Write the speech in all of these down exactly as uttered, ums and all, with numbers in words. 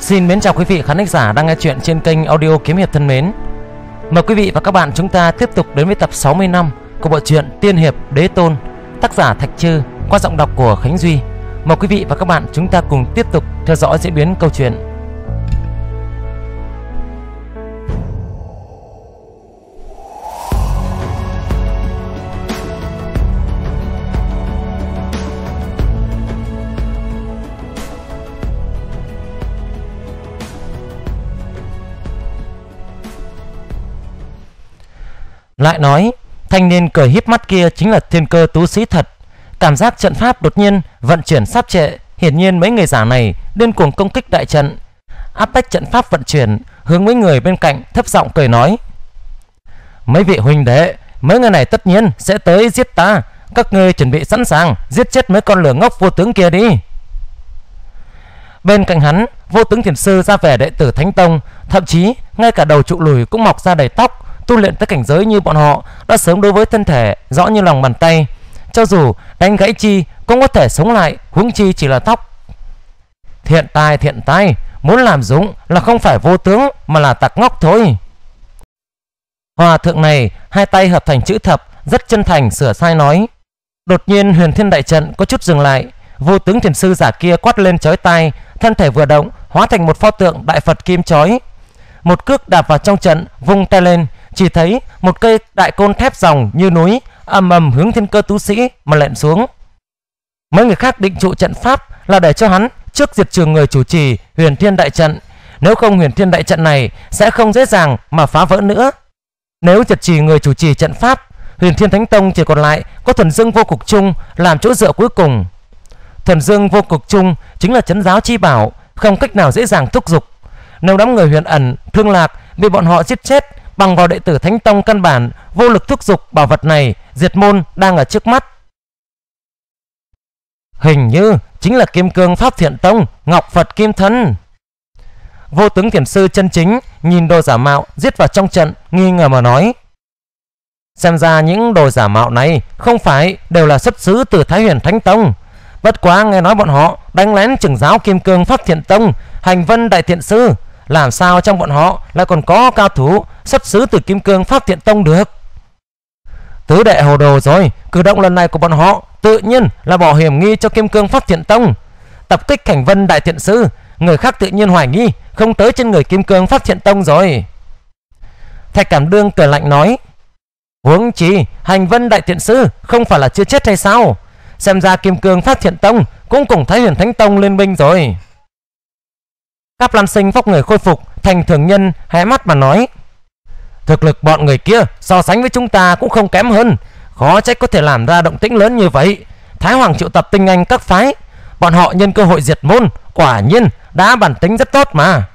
Xin mến chào quý vị khán giả đang nghe chuyện trên kênh audio Kiếm Hiệp thân mến. Mời quý vị và các bạn chúng ta tiếp tục đến với tập sáu mươi năm của bộ truyện Tiên Hiệp Đế Tôn, tác giả Thạch Trư, qua giọng đọc của Khánh Duy. Mời quý vị và các bạn chúng ta cùng tiếp tục theo dõi diễn biến câu chuyện. Lại nói, thanh niên cười híp mắt kia chính là thiên cơ tú sĩ thật. Cảm giác trận pháp đột nhiên vận chuyển sắp trệ, hiển nhiên mấy người giả này điên cuồng công kích đại trận, áp bách trận pháp vận chuyển, hướng mấy người bên cạnh thấp giọng cười nói: mấy vị huynh đệ, mấy người này tất nhiên sẽ tới giết ta, các ngươi chuẩn bị sẵn sàng giết chết mấy con lửa ngốc vô tướng kia đi. Bên cạnh hắn, vô tướng thiền sư ra vẻ đệ tử Thánh Tông, thậm chí ngay cả đầu trụ lùi cũng mọc ra đầy tóc, tu luyện tới cảnh giới như bọn họ đã sớm đối với thân thể rõ như lòng bàn tay, cho dù đánh gãy chi cũng có thể sống lại, huống chi chỉ là tóc. Thiện tai thiện tai, muốn làm dũng là không phải vô tướng mà là tặc ngốc thôi. Hòa thượng này hai tay hợp thành chữ thập, rất chân thành sửa sai nói. Đột nhiên huyền thiên đại trận có chút dừng lại, vô tướng thiền sư giả kia quát lên chói tai, thân thể vừa động hóa thành một pho tượng đại Phật kim chói, một cước đạp vào trong trận, vung tay lên, chỉ thấy một cây đại côn thép ròng như núi ầm ầm hướng thiên cơ tú sĩ mà lện xuống. Mấy người khác định trụ trận pháp là để cho hắn trước diệt trừ người chủ trì huyền thiên đại trận, nếu không huyền thiên đại trận này sẽ không dễ dàng mà phá vỡ nữa. Nếu diệt trì người chủ trì trận pháp, huyền thiên thánh tông chỉ còn lại có thuần dương vô cực chung làm chỗ dựa cuối cùng. Thuần dương vô cực chung chính là trấn giáo chi bảo, không cách nào dễ dàng thúc giục. Nếu đám người huyền ẩn thương lạc bị bọn họ giết chết, bằng vào đệ tử Thánh Tông căn bản vô lực thúc giục bảo vật này, diệt môn đang ở trước mắt. Hình như chính là Kim Cương Pháp Thiện Tông Ngọc Phật Kim Thân. Vô tướng thiền sư chân chính nhìn đồ giả mạo giết vào trong trận, nghi ngờ mà nói: xem ra những đồ giả mạo này không phải đều là xuất xứ từ Thái Huyền Thánh Tông, bất quá nghe nói bọn họ đánh lén trưởng giáo Kim Cương Pháp Thiện Tông Hành Vân Đại Thiện Sư, làm sao trong bọn họ lại còn có cao thủ xuất xứ từ Kim Cương Pháp Thiện Tông được? Tứ đệ hồ đồ rồi, cử động lần này của bọn họ tự nhiên là bỏ hiểm nghi cho Kim Cương Pháp Thiện Tông, tập kích Hành Vân Đại Thiện Sư, người khác tự nhiên hoài nghi không tới trên người Kim Cương Pháp Thiện Tông rồi. Thạch Cảm Đương cười lạnh nói: huống chi Hành Vân Đại Thiện Sư không phải là chưa chết hay sao? Xem ra Kim Cương Pháp Thiện Tông cũng cùng Thái Huyền Thánh Tông liên minh rồi. Cáp Lan Sinh vóc người khôi phục thành thường nhân, hé mắt mà nói: thực lực bọn người kia so sánh với chúng ta cũng không kém hơn, khó trách có thể làm ra động tĩnh lớn như vậy. Thái Hoàng triệu tập tinh anh các phái, bọn họ nhân cơ hội diệt môn, quả nhiên đã bản tính rất tốt mà.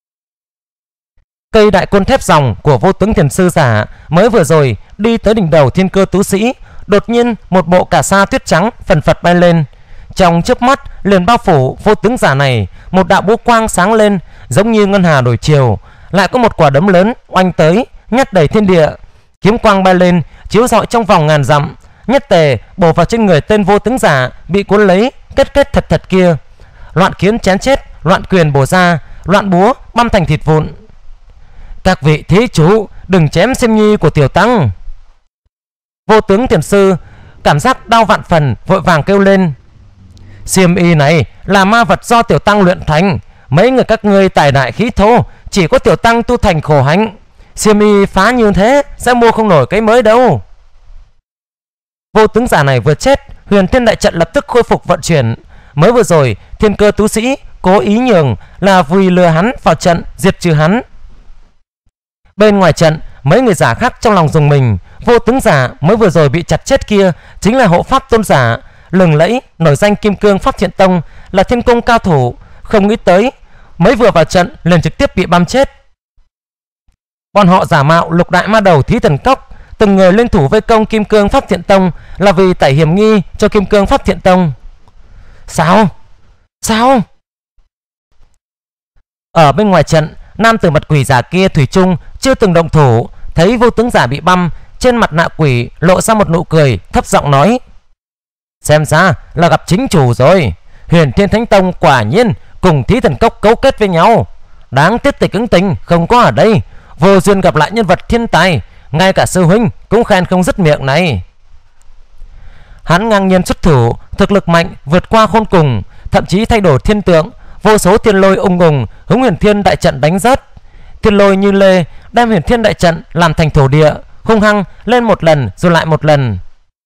Cây đại côn thép ròng của vô tướng thiền sư giả mới vừa rồi đi tới đỉnh đầu thiên cơ tú sĩ, đột nhiên một bộ cà sa tuyết trắng phần phật bay lên, trong chớp mắt liền bao phủ vô tướng giả này. Một đạo búa quang sáng lên giống như ngân hà đổi chiều, lại có một quả đấm lớn oanh tới, nhét đầy thiên địa. Kiếm quang bay lên chiếu rọi trong vòng ngàn dặm, nhất tề bổ vào trên người tên vô tướng giả bị cuốn lấy kết kết thật thật kia. Loạn kiếm chém chết, loạn quyền bổ ra, loạn búa băm thành thịt vụn. Các vị thí chủ đừng chém Xiêm Nhi của tiểu tăng. Vô tướng thiền sư cảm giác đau vạn phần, vội vàng kêu lên: Xiêm Y này là ma vật do tiểu tăng luyện thành, mấy người các ngươi tài đại khí thô, chỉ có tiểu tăng tu thành khổ hạnh, Xiêm Y phá như thế sẽ mua không nổi cái mới đâu. Vô tướng giả này vừa chết, huyền thiên đại trận lập tức khôi phục vận chuyển. Mới vừa rồi thiên cơ tú sĩ cố ý nhường là vì lừa hắn vào trận, diệt trừ hắn. Bên ngoài trận, mấy người giả khác trong lòng dùng mình. Vô tướng giả mới vừa rồi bị chặt chết kia chính là hộ pháp tôn giả lừng lẫy nổi danh Kim Cương Pháp Thiện Tông, là thiên công cao thủ, không nghĩ tới mới vừa vào trận liền trực tiếp bị băm chết. Bọn họ giả mạo lục đại ma đầu Thí Thần Cốc, từng người lên thủ vây công Kim Cương Pháp Thiện Tông là vì tẩy hiểm nghi cho Kim Cương Pháp Thiện Tông. Sao? Sao? Ở bên ngoài trận, nam tử mặt quỷ giả kia thủy chung chưa từng động thủ, thấy vô tướng giả bị băm, trên mặt nạ quỷ lộ ra một nụ cười, thấp giọng nói: xem ra là gặp chính chủ rồi. Huyền Thiên Thánh Tông quả nhiên cùng Thí Thần Cốc cấu kết với nhau. Đáng tiếc Tịch Ứng Tình không có ở đây, vô duyên gặp lại nhân vật thiên tài, ngay cả sư huynh cũng khen không dứt miệng này. Hắn ngang nhiên xuất thủ, thực lực mạnh vượt qua khôn cùng, thậm chí thay đổi thiên tượng, vô số thiên lôi ung ùng hướng Huyền Thiên đại trận đánh rớt. Thiên lôi như lê đem Huyền Thiên đại trận làm thành thổ địa, hung hăng lên một lần rồi lại một lần.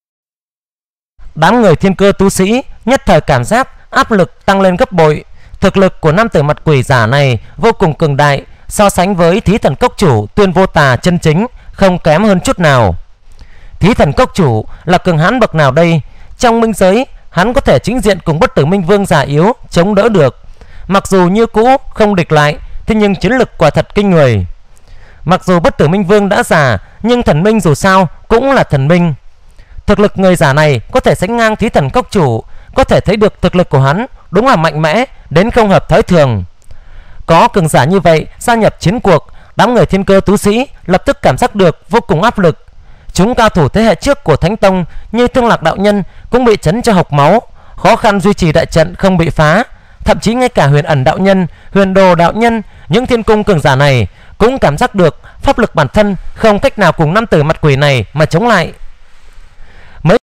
Đám người thiên cơ tu sĩ nhất thời cảm giác áp lực tăng lên gấp bội. Thực lực của nam tử mặt quỷ giả này vô cùng cường đại, so sánh với Thí Thần Cốc chủ Tuyên Vô Tà chân chính không kém hơn chút nào. Thí Thần Cốc chủ là cường hãn bậc nào đây? Trong minh giới hắn có thể chính diện cùng Bất Tử Minh Vương già yếu chống đỡ được. Mặc dù như cũ không địch lại, thế nhưng chiến lực quả thật kinh người. Mặc dù Bất Tử Minh Vương đã già, nhưng thần minh dù sao cũng là thần minh. Thực lực người giả này có thể sánh ngang Thí Thần Cốc chủ, có thể thấy được thực lực của hắn đúng là mạnh mẽ đến không hợp thói thường. Có cường giả như vậy gia nhập chiến cuộc, đám người thiên cơ tú sĩ lập tức cảm giác được vô cùng áp lực. Chúng cao thủ thế hệ trước của Thánh Tông như Thương Lạc đạo nhân cũng bị chấn cho hộc máu, khó khăn duy trì đại trận không bị phá. Thậm chí ngay cả Huyền Ẩn đạo nhân, Huyền Đồ đạo nhân, những thiên cung cường giả này cũng cảm giác được pháp lực bản thân không cách nào cùng nam tử mặt quỷ này mà chống lại. Mấy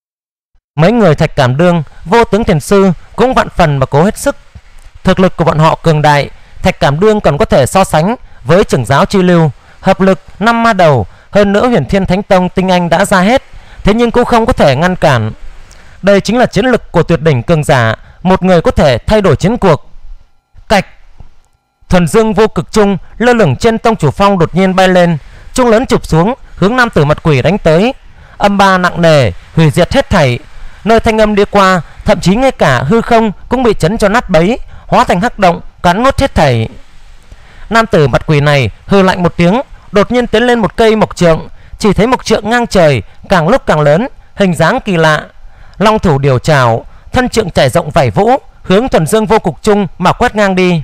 mấy người Thạch Cảm Đương, Vô Tướng Thiền Sư cũng vạn phần mà cố hết sức. Thực lực của bọn họ cường đại, Thạch Cảm Đương còn có thể so sánh với trưởng giáo Chi Lưu, hợp lực năm ma đầu. Hơn nữa Huyền Thiên Thánh Tông tinh anh đã ra hết, thế nhưng cũng không có thể ngăn cản. Đây chính là chiến lực của tuyệt đỉnh cường giả, một người có thể thay đổi chiến cuộc. Cạch, thuần dương vô cực trung lơ lửng trên tông chủ phong đột nhiên bay lên, trung lớn chụp xuống hướng nam tử mặt quỷ đánh tới. Âm ba nặng nề hủy diệt hết thảy, nơi thanh âm đi qua, thậm chí ngay cả hư không cũng bị chấn cho nát bấy, hóa thành hắc động cắn nuốt hết thảy. Nam tử mặt quỷ này hừ lạnh một tiếng, đột nhiên tiến lên một cây mộc trượng, chỉ thấy mộc trượng ngang trời, càng lúc càng lớn, hình dáng kỳ lạ. Long thủ điều trảo, thân trượng trải rộng vảy vũ, hướng thuần dương vô cực trung mà quét ngang đi.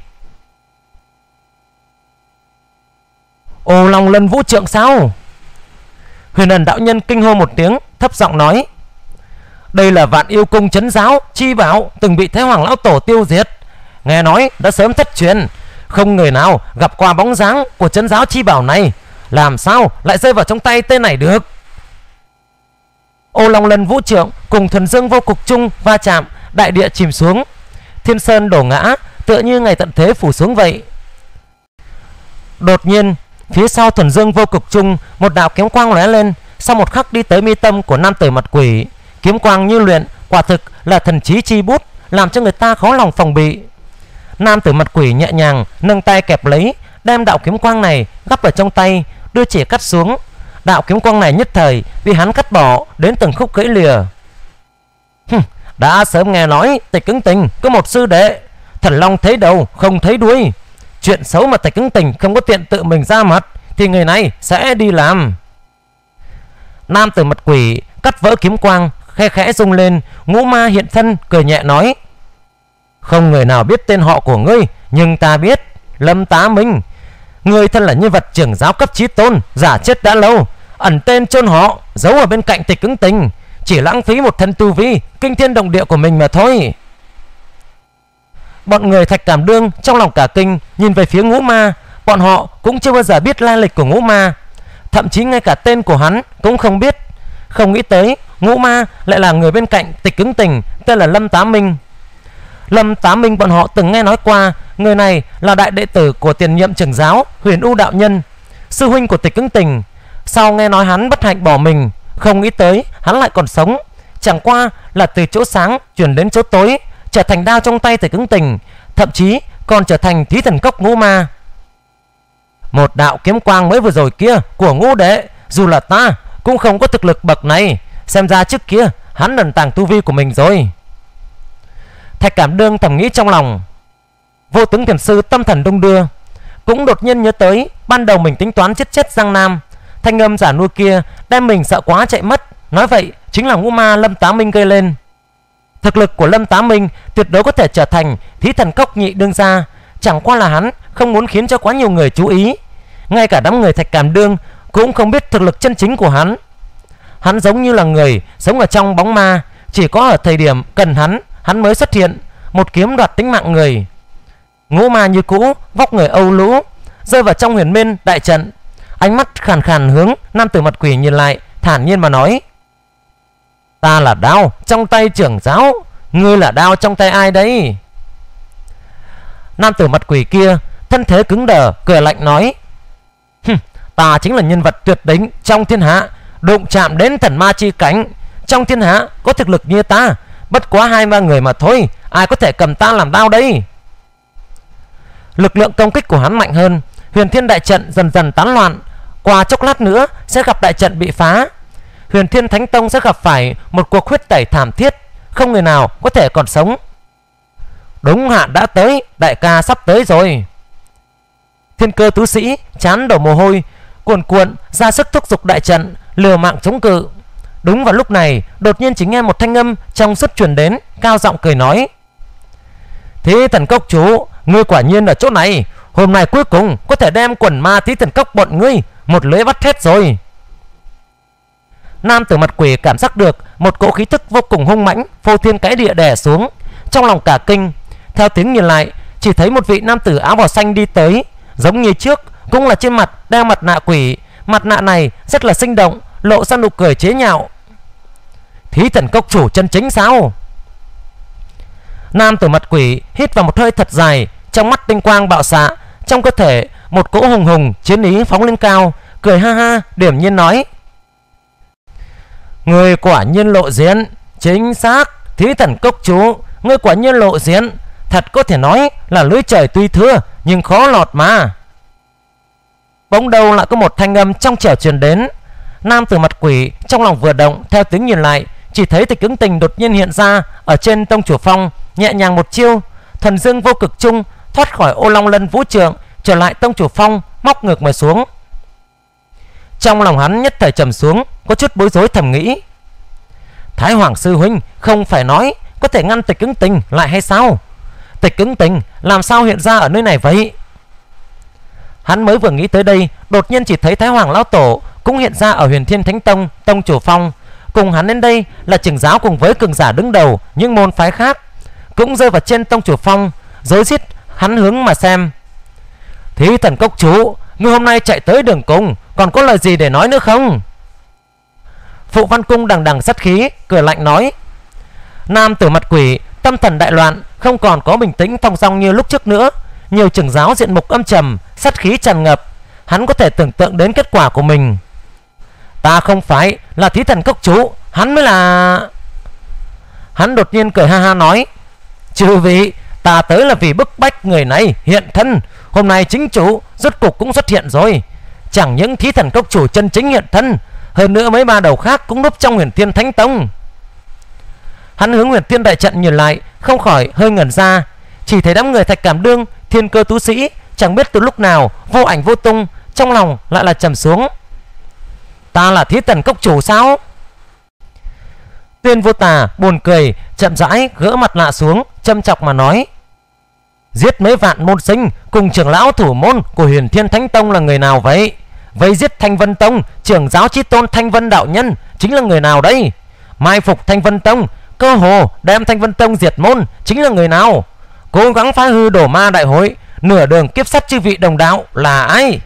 Ô Long Lân Vũ Trượng sao? Huyền Ẩn đạo nhân kinh hô một tiếng, thấp giọng nói: đây là Vạn Yêu Cung trấn giáo chi bảo, từng bị Thái Hoàng lão tổ tiêu diệt, nghe nói đã sớm thất truyền, không người nào gặp qua bóng dáng của trấn giáo chi bảo này, làm sao lại rơi vào trong tay tên này được? Ô Long Lân Vũ Trượng cùng thuần dương vô cực trung va chạm, đại địa chìm xuống, thiên sơn đổ ngã, tựa như ngày tận thế phủ xuống vậy. Đột nhiên phía sau thuần dương vô cực trung, một đạo kiếm quang lóe lên, sau một khắc đi tới mi tâm của nam tử mặt quỷ. Kiếm quang như luyện, quả thực là thần trí chi bút, làm cho người ta khó lòng phòng bị. Nam tử mặt quỷ nhẹ nhàng nâng tay kẹp lấy, đem đạo kiếm quang này gắp ở trong tay, đưa chỉ cắt xuống. Đạo kiếm quang này nhất thời vì hắn cắt bỏ đến từng khúc gãy lìa. Hừm, đã sớm nghe nói Tịch Ứng Tình có một sư đệ, thần long thấy đầu không thấy đuôi. Chuyện xấu mà Tịch Ứng Tình không có tiện tự mình ra mặt thì người này sẽ đi làm. Nam tử mặt quỷ cắt vỡ kiếm quang, khe khẽ rung lên, ngũ ma hiện thân cười nhẹ nói: không người nào biết tên họ của ngươi, nhưng ta biết. Lâm Tá Minh, ngươi thân là nhân vật trưởng giáo cấp chí tôn, giả chết đã lâu, ẩn tên chôn họ, giấu ở bên cạnh Tịch Ứng Tình, chỉ lãng phí một thân tu vi kinh thiên động địa của mình mà thôi. Bọn người Thạch Cảm Đương trong lòng cả kinh, nhìn về phía ngũ ma. Bọn họ cũng chưa bao giờ biết lai lịch của ngũ ma, thậm chí ngay cả tên của hắn cũng không biết. Không nghĩ tới ngũ ma lại là người bên cạnh Tịch Ứng Tình, tên là Lâm Tá Minh. Lâm Tá Minh bọn họ từng nghe nói qua, người này là đại đệ tử của tiền nhiệm trưởng giáo Huyền U đạo nhân, sư huynh của Tịch Ứng Tình. Sau nghe nói hắn bất hạnh bỏ mình, không nghĩ tới hắn lại còn sống, chẳng qua là từ chỗ sáng chuyển đến chỗ tối, trở thành đao trong tay Tịch Ứng Tình, thậm chí còn trở thành Thí Thần Cốc ngũ ma. Một đạo kiếm quang mới vừa rồi kia của ngũ đệ, dù là ta cũng không có thực lực bậc này, xem ra trước kia hắn ẩn tàng tu vi của mình rồi. Thạch Cảm Đương thầm nghĩ trong lòng. Vô Tướng Thiền Sư tâm thần đung đưa, cũng đột nhiên nhớ tới ban đầu mình tính toán giết chết Giang Nam, thanh âm giả nuôi kia đem mình sợ quá chạy mất, nói vậy chính là ngũ ma Lâm Tá Minh gây lên. Thực lực của Lâm Tá Minh tuyệt đối có thể trở thành Thí Thần Cốc nhị đương gia, chẳng qua là hắn không muốn khiến cho quá nhiều người chú ý. Ngay cả đám người Thạch Cảm Đương cũng không biết thực lực chân chính của hắn. Hắn giống như là người sống ở trong bóng ma, chỉ có ở thời điểm cần hắn, hắn mới xuất hiện, một kiếm đoạt tính mạng người. ngũ ma như cũ, vóc người âu lũ, rơi vào trong huyền minh đại trận. Ánh mắt khàn khàn hướng nam tử mặt quỷ nhìn lại, thản nhiên mà nói: ta là đao trong tay trưởng giáo, ngươi là đao trong tay ai đấy? Nam tử mặt quỷ kia thân thế cứng đờ, cười lạnh nói: ta chính là nhân vật tuyệt đỉnh trong thiên hạ, đụng chạm đến thần ma chi cảnh. Trong thiên hạ có thực lực như ta bất quá hai ba người mà thôi, ai có thể cầm ta làm đao đây? Lực lượng công kích của hắn mạnh hơn, huyền thiên đại trận dần dần tán loạn. Qua chốc lát nữa sẽ gặp đại trận bị phá, huyền thiên thánh tông sẽ gặp phải một cuộc huyết tẩy thảm thiết, không người nào có thể còn sống. Đúng hạn đã tới, đại ca sắp tới rồi. Thiên Cơ tú sĩ chán đổ mồ hôi, cuồn cuộn ra sức thúc giục đại trận, liều mạng chống cự. Đúng vào lúc này, đột nhiên chỉ nghe một thanh âm trong suốt truyền đến, cao giọng cười nói: Thí Thần Cốc chủ, ngươi quả nhiên ở chỗ này. Hôm nay cuối cùng có thể đem quần ma Thí Thần Cốc bọn ngươi một lưới bắt hết rồi. Nam tử mặt quỷ cảm giác được một cỗ khí tức vô cùng hung mãnh, phô thiên cái địa đè xuống, trong lòng cả kinh. Theo tiếng nhìn lại, chỉ thấy một vị nam tử áo bào xanh đi tới, giống như trước, cũng là trên mặt đeo mặt nạ quỷ. Mặt nạ này rất là sinh động, lộ ra nụ cười chế nhạo. Thí Thần Cốc chủ chân chính sao? Nam tử mặt quỷ hít vào một hơi thật dài, trong mắt tinh quang bạo xạ, trong cơ thể một cỗ hùng hùng chiến ý phóng lên cao, cười ha ha, điểm nhiên nói: Người quả nhiên lộ diện. Chính xác, Thí Thần Cốc chủ, ngươi quả nhiên lộ diện. Thật có thể nói là lưới trời tuy thưa nhưng khó lọt mà. Bỗng đầu lại có một thanh âm trong trẻo truyền đến. Nam tử mặt quỷ trong lòng vừa động, theo tiếng nhìn lại, chỉ thấy Tịch Ứng Tình đột nhiên hiện ra ở trên tông chủ phong, nhẹ nhàng một chiêu, thần dương vô cực trung, thoát khỏi ô long lân vũ trượng, trở lại tông chủ phong, móc ngược mà xuống. Trong lòng hắn nhất thời trầm xuống, có chút bối rối thầm nghĩ: Thái Hoàng sư huynh không phải nói có thể ngăn Tịch Ứng Tình lại hay sao? Tịch Ứng Tình làm sao hiện ra ở nơi này vậy? Hắn mới vừa nghĩ tới đây, đột nhiên chỉ thấy Thái Hoàng lão tổ cũng hiện ra ở Huyền Thiên Thánh Tông tông chủ phong. Cùng hắn đến đây là trưởng giáo cùng với cường giả đứng đầu những môn phái khác, cũng rơi vào trên tông chủ phong, rối rít hắn hướng mà xem. Thí Thần Cốc chủ, ngươi hôm nay chạy tới đường cùng, còn có lời gì để nói nữa không? Phụ Văn Cung đằng đằng sát khí, cười lạnh nói. Nam tử mặt quỷ tâm thần đại loạn, không còn có bình tĩnh thong dong như lúc trước nữa. Nhiều trưởng giáo diện mục âm trầm, sát khí tràn ngập. Hắn có thể tưởng tượng đến kết quả của mình. Ta không phải là Thí Thần Cốc chủ, hắn mới là... Hắn đột nhiên cười ha ha nói: Chư vị, ta tới là vì bức bách người này hiện thân. Hôm nay chính chủ rốt cục cũng xuất hiện rồi. Chẳng những Thí Thần Cốc chủ chân chính hiện thân, hơn nữa mấy ba đầu khác cũng núp trong Huyền Thiên Thánh Tông. Hắn hướng Huyền Thiên đại trận nhìn lại, không khỏi hơi ngẩn ra. Chỉ thấy đám người Thạch Cảm Đương, Thiên Cơ tú sĩ chẳng biết từ lúc nào vô ảnh vô tung, trong lòng lại là trầm xuống. Ta là Thí Thần Cốc chủ sao? Tuyên Vô Tà buồn cười, chậm rãi gỡ mặt nạ xuống, châm chọc mà nói: Giết mấy vạn môn sinh cùng trưởng lão thủ môn của Huyền Thiên Thánh Tông là người nào vậy? Vậy giết Thanh Vân Tông trưởng giáo chí tôn Thanh Vân đạo nhân chính là người nào đây? Mai phục Thanh Vân Tông, cơ hồ đem Thanh Vân Tông diệt môn chính là người nào? Cố gắng phá hư đổ ma đại hội, nửa đường kiếp sát chư vị đồng đạo là ai?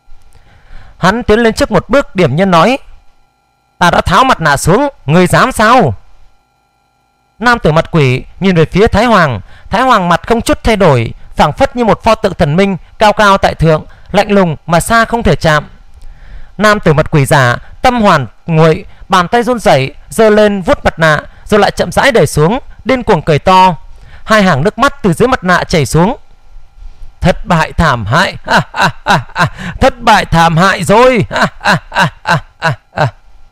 Hắn tiến lên trước một bước, điểm nhân nói: Ta đã tháo mặt nạ xuống, người dám sao? Nam tử mặt quỷ nhìn về phía Thái Hoàng. Thái Hoàng mặt không chút thay đổi, phảng phất như một pho tượng thần minh cao cao tại thượng, lạnh lùng mà xa không thể chạm. Nam tử mặt quỷ giả tâm hoàn nguội, bàn tay run rẩy giơ lên vuốt mặt nạ, rồi lại chậm rãi để xuống, điên cuồng cười to. Hai hàng nước mắt từ dưới mặt nạ chảy xuống. Thất bại thảm hại, ha, ha, ha, ha. Thất bại thảm hại rồi, ha, ha, ha, ha, ha.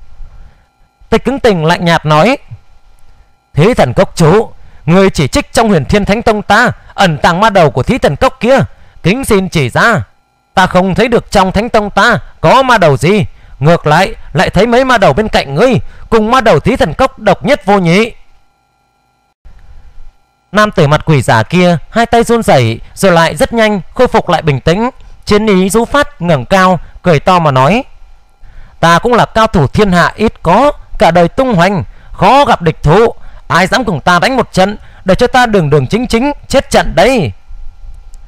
Tịch Ứng Tình lạnh nhạt nói: Thí Thần Cốc chủ, người chỉ trích trong Huyền Thiên Thánh Tông ta ẩn tàng ma đầu của Thí Thần Cốc kia, kính xin chỉ ra. Ta không thấy được trong Thánh Tông ta có ma đầu gì, ngược lại lại thấy mấy ma đầu bên cạnh ngươi cùng ma đầu Thí Thần Cốc độc nhất vô nhị. Nam tử mặt quỷ giả kia hai tay run rẩy, rồi lại rất nhanh khôi phục lại bình tĩnh, chiến ý rũ phát, ngẩng cao cười to mà nói: Ta cũng là cao thủ thiên hạ ít có, cả đời tung hoành, khó gặp địch thủ. Ai dám cùng ta đánh một trận, để cho ta đường đường chính chính chết trận đấy?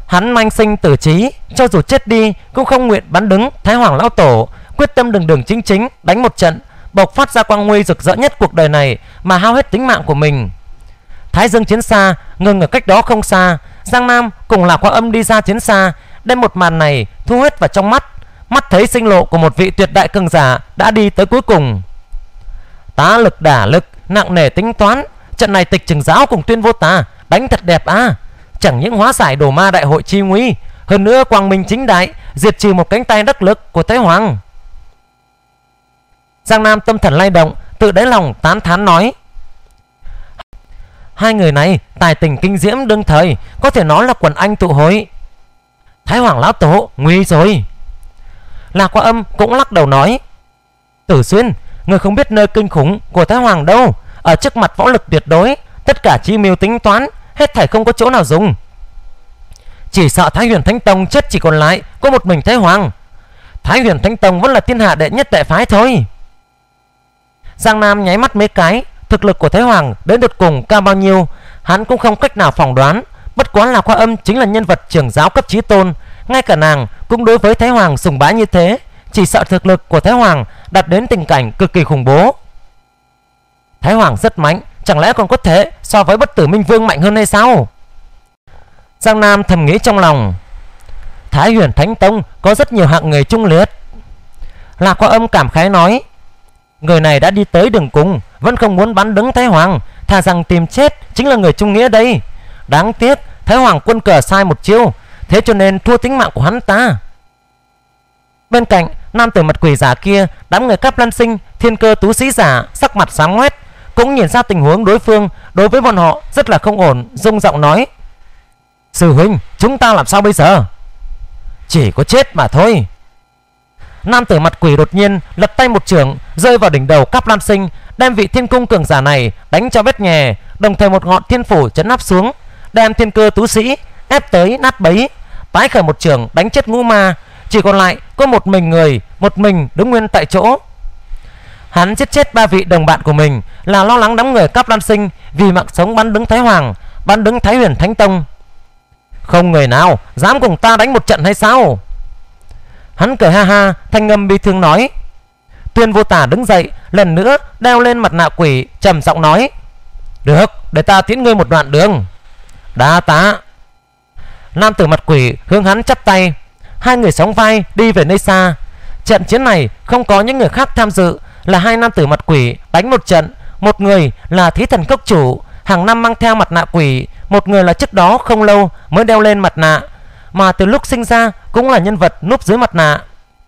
Hắn manh sinh tử trí, cho dù chết đi cũng không nguyện bắn đứng Thái Hoàng lão tổ, quyết tâm đường đường chính chính đánh một trận, bộc phát ra quang huy rực rỡ nhất cuộc đời này mà hao hết tính mạng của mình. Thái Dương chiến xa ngừng ở cách đó không xa. Giang Nam cùng Lạc Hoa Âm đi ra chiến xa, đem một màn này thu hết vào trong mắt. Mắt thấy sinh lộ của một vị tuyệt đại cường giả đã đi tới cuối cùng. Tá lực đả lực, nặng nề tính toán. Trận này Tịch Trường Giáo cùng Tuyên Vô Tà đánh thật đẹp à. Chẳng những hóa giải đồ ma đại hội chi nguy, hơn nữa quang minh chính đại, diệt trừ một cánh tay đắc lực của Thái Hoàng. Giang Nam tâm thần lay động, tự đáy lòng tán thán nói: hai người này tài tình kinh diễm đương thời, có thể nói là quần anh tụ hội. Thái Hoàng lão tổ nguy rồi. Lạc Hoa Âm cũng lắc đầu nói: Tử Xuyên, người không biết nơi kinh khủng của Thái Hoàng đâu. Ở trước mặt võ lực tuyệt đối, tất cả chi mưu tính toán hết thảy không có chỗ nào dùng. Chỉ sợ Thái Huyền Thánh Tông chết chỉ còn lại có một mình Thái Hoàng. Thái Huyền Thánh Tông vẫn là thiên hạ đệ nhất đại phái thôi. Giang Nam nháy mắt mấy cái. Thực lực của Thái Hoàng đến đột cùng cao bao nhiêu hắn cũng không cách nào phỏng đoán. Bất quá Lạc Hoa Âm chính là nhân vật trưởng giáo cấp chí tôn, ngay cả nàng cũng đối với Thái Hoàng sùng bái như thế. Chỉ sợ thực lực của Thái Hoàng đạt đến tình cảnh cực kỳ khủng bố. Thái Hoàng rất mạnh, chẳng lẽ còn có thể so với Bất Tử Minh Vương mạnh hơn hay sao? Giang Nam thầm nghĩ trong lòng. Thái Huyền Thánh Tông có rất nhiều hạng người trung liệt. Lạc Hoa Âm cảm khái nói: người này đã đi tới đường cùng, vẫn không muốn bắn đứng Thái Hoàng, thà rằng tìm chết chính là người trung nghĩa đây. Đáng tiếc Thái Hoàng quân cờ sai một chiêu, thế cho nên thua tính mạng của hắn ta. Bên cạnh nam tử mặt quỷ giả kia, đám người Cáp Lan Sinh, thiên cơ tú sĩ giả sắc mặt xám ngoét, cũng nhìn ra tình huống đối phương đối với bọn họ rất là không ổn, rung giọng nói: sư huynh, chúng ta làm sao bây giờ? Chỉ có chết mà thôi. Nam tử mặt quỷ đột nhiên lật tay một chưởng rơi vào đỉnh đầu Cáp Lan Sinh, đem vị thiên cung cường giả này đánh cho vết nhè, đồng thời một ngọn thiên phủ chấn áp xuống, đem thiên cơ tú sĩ ép tới nát bấy. Tái khởi một chưởng đánh chết ngũ ma, chỉ còn lại có một mình người, một mình đứng nguyên tại chỗ. Hắn giết chết ba vị đồng bạn của mình là lo lắng đám người Cáp Lan Sinh vì mạng sống bắn đứng Thái Hoàng, bắn đứng Thái Huyền Thánh Tông. Không người nào dám cùng ta đánh một trận hay sao? Hắn cười ha ha, thanh âm bi thương nói. Tuyên Vô Tà đứng dậy, lần nữa đeo lên mặt nạ quỷ, trầm giọng nói: được, để ta tiễn ngươi một đoạn đường. Đa tạ. Nam tử mặt quỷ hướng hắn chắp tay. Hai người sóng vai đi về nơi xa. Trận chiến này không có những người khác tham dự, là hai nam tử mặt quỷ đánh một trận. Một người là Thí Thần Cốc chủ, hàng năm mang theo mặt nạ quỷ. Một người là trước đó không lâu mới đeo lên mặt nạ, mà từ lúc sinh ra cũng là nhân vật núp dưới mặt nạ.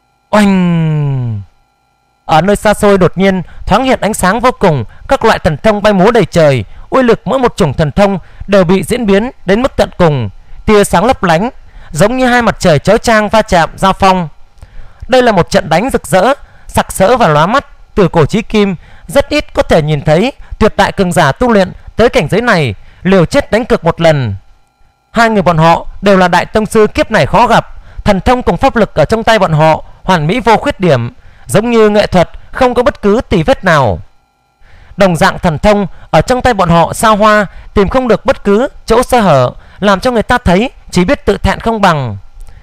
Oanh! Ở nơi xa xôi đột nhiên thoáng hiện ánh sáng vô cùng, các loại thần thông bay múa đầy trời. Uy lực mỗi một chủng thần thông đều bị diễn biến đến mức tận cùng, tia sáng lấp lánh giống như hai mặt trời chói chang va chạm giao phong. Đây là một trận đánh rực rỡ, sặc sỡ và lóa mắt. Từ cổ chí kim rất ít có thể nhìn thấy tuyệt đại cường giả tu luyện tới cảnh giới này liều chết đánh cược một lần. Hai người bọn họ đều là đại tông sư kiếp này khó gặp. Thần thông cùng pháp lực ở trong tay bọn họ hoàn mỹ vô khuyết điểm, giống như nghệ thuật không có bất cứ tì vết nào. Đồng dạng thần thông ở trong tay bọn họ sao hoa, tìm không được bất cứ chỗ sơ hở, làm cho người ta thấy chỉ biết tự thẹn không bằng.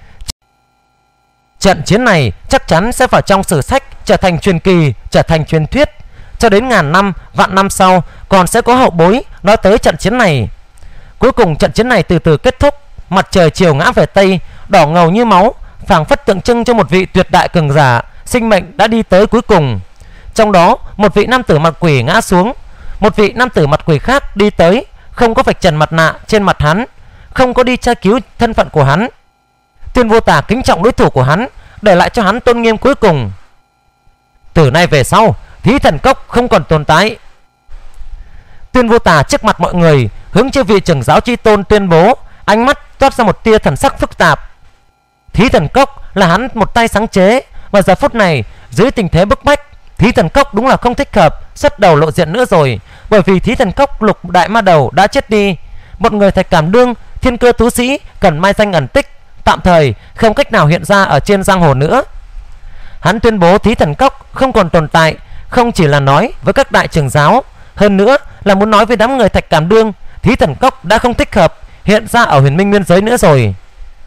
Trận chiến này chắc chắn sẽ vào trong sử sách, trở thành truyền kỳ, trở thành truyền thuyết. Cho đến ngàn năm, vạn năm sau còn sẽ có hậu bối nói tới trận chiến này. Cuối cùng trận chiến này từ từ kết thúc. Mặt trời chiều ngã về tây, đỏ ngầu như máu, phảng phất tượng trưng cho một vị tuyệt đại cường giả sinh mệnh đã đi tới cuối cùng. Trong đó một vị nam tử mặt quỷ ngã xuống, một vị nam tử mặt quỷ khác đi tới, không có vạch trần mặt nạ trên mặt hắn, không có đi tra cứu thân phận của hắn. Tuyên Vô Tà kính trọng đối thủ của hắn, để lại cho hắn tôn nghiêm cuối cùng. Từ nay về sau, Thí Thần Cốc không còn tồn tại. Tuyên Vô Tà trước mặt mọi người hướng chư vị trưởng giáo chi tôn tuyên bố, ánh mắt toát ra một tia thần sắc phức tạp. Thí Thần Cốc là hắn một tay sáng chế, và giờ phút này dưới tình thế bức bách, Thí Thần Cốc đúng là không thích hợp xuất đầu lộ diện nữa rồi. Bởi vì Thí Thần Cốc lục đại ma đầu đã chết đi, một người Thạch Cảm Đương, thiên cơ tú sĩ cần mai danh ẩn tích, tạm thời không cách nào hiện ra ở trên giang hồ nữa. Hắn tuyên bố Thí Thần Cốc không còn tồn tại, không chỉ là nói với các đại trưởng giáo, hơn nữa là muốn nói với đám người Thạch Cảm Đương, Thí Thần Cốc đã không thích hợp hiện ra ở Huyền Minh Nguyên giới nữa rồi.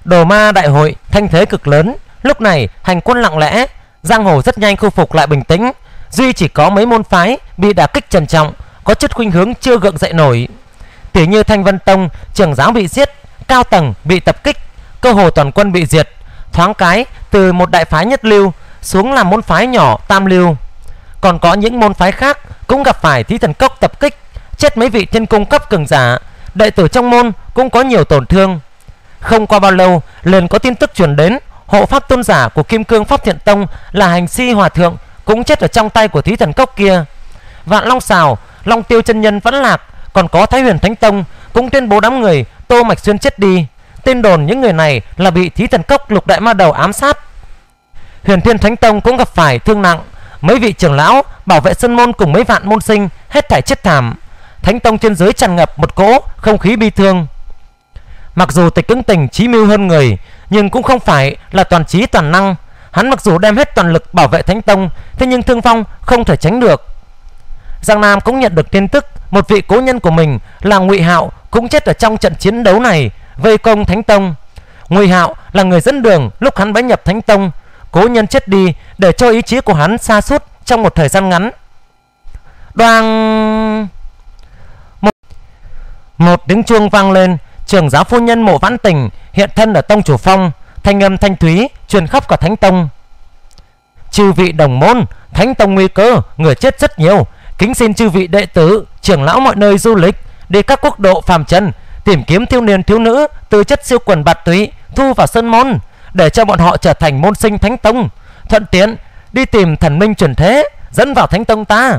Đồ ma đại hội thanh thế cực lớn. Lúc này hành quân lặng lẽ, giang hồ rất nhanh khôi phục lại bình tĩnh. Duy chỉ có mấy môn phái bị đả kích trầm trọng, có chút khuynh hướng chưa gượng dậy nổi. Tỉ như Thanh Vân Tông, trưởng giáo bị giết, cao tầng bị tập kích, cơ hồ toàn quân bị diệt. Thoáng cái từ một đại phái nhất lưu xuống làm môn phái nhỏ tam lưu. Còn có những môn phái khác cũng gặp phải Thí Thần Cốc tập kích, chết mấy vị thiên cung cấp cường giả. Đệ tử trong môn cũng có nhiều tổn thương. Không qua bao lâu liền có tin tức truyền đến, hộ pháp tôn giả của Kim Cương Pháp Thiện Tông là Hành Si Hòa Thượng cũng chết ở trong tay của Thí Thần Cốc kia. Vạn Long Xào, Long Tiêu chân nhân vẫn lạc. Còn có Thái Huyền Thánh Tông cũng tuyên bố đám người Tô Mạch Xuyên chết đi. Tin đồn những người này là bị Thí Thần Cốc lục đại ma đầu ám sát. Huyền Thiên Thánh Tông cũng gặp phải thương nặng. Mấy vị trưởng lão bảo vệ sân môn cùng mấy vạn môn sinh hết thảy chết thảm. Thánh Tông trên dưới tràn ngập một cỗ không khí bi thương. Mặc dù Tịch Ứng Tình trí mưu hơn người, nhưng cũng không phải là toàn trí toàn năng. Hắn mặc dù đem hết toàn lực bảo vệ Thánh Tông, thế nhưng thương vong không thể tránh được. Giang Nam cũng nhận được tin tức một vị cố nhân của mình là Ngụy Hạo cũng chết ở trong trận chiến đấu này, vây công Thánh Tông. Ngụy Hạo là người dẫn đường lúc hắn bái nhập Thánh Tông. Cố nhân chết đi để cho ý chí của hắn sa sút trong một thời gian ngắn. Đoang! Một, một tiếng chuông vang lên. Trưởng giáo phu nhân Mộ Vãn Tình hiện thân ở tông chủ phong, thanh âm thanh thúy truyền khắp cả Thánh Tông. Chư vị đồng môn, Thánh Tông nguy cơ, người chết rất nhiều. Kính xin chư vị đệ tử, trưởng lão mọi nơi du lịch, đi các quốc độ phàm trần, tìm kiếm thiếu niên thiếu nữ tư chất siêu quần bạt túy, thu vào sân môn, để cho bọn họ trở thành môn sinh Thánh Tông, thuận tiện đi tìm thần minh chuyển thế, dẫn vào Thánh Tông ta.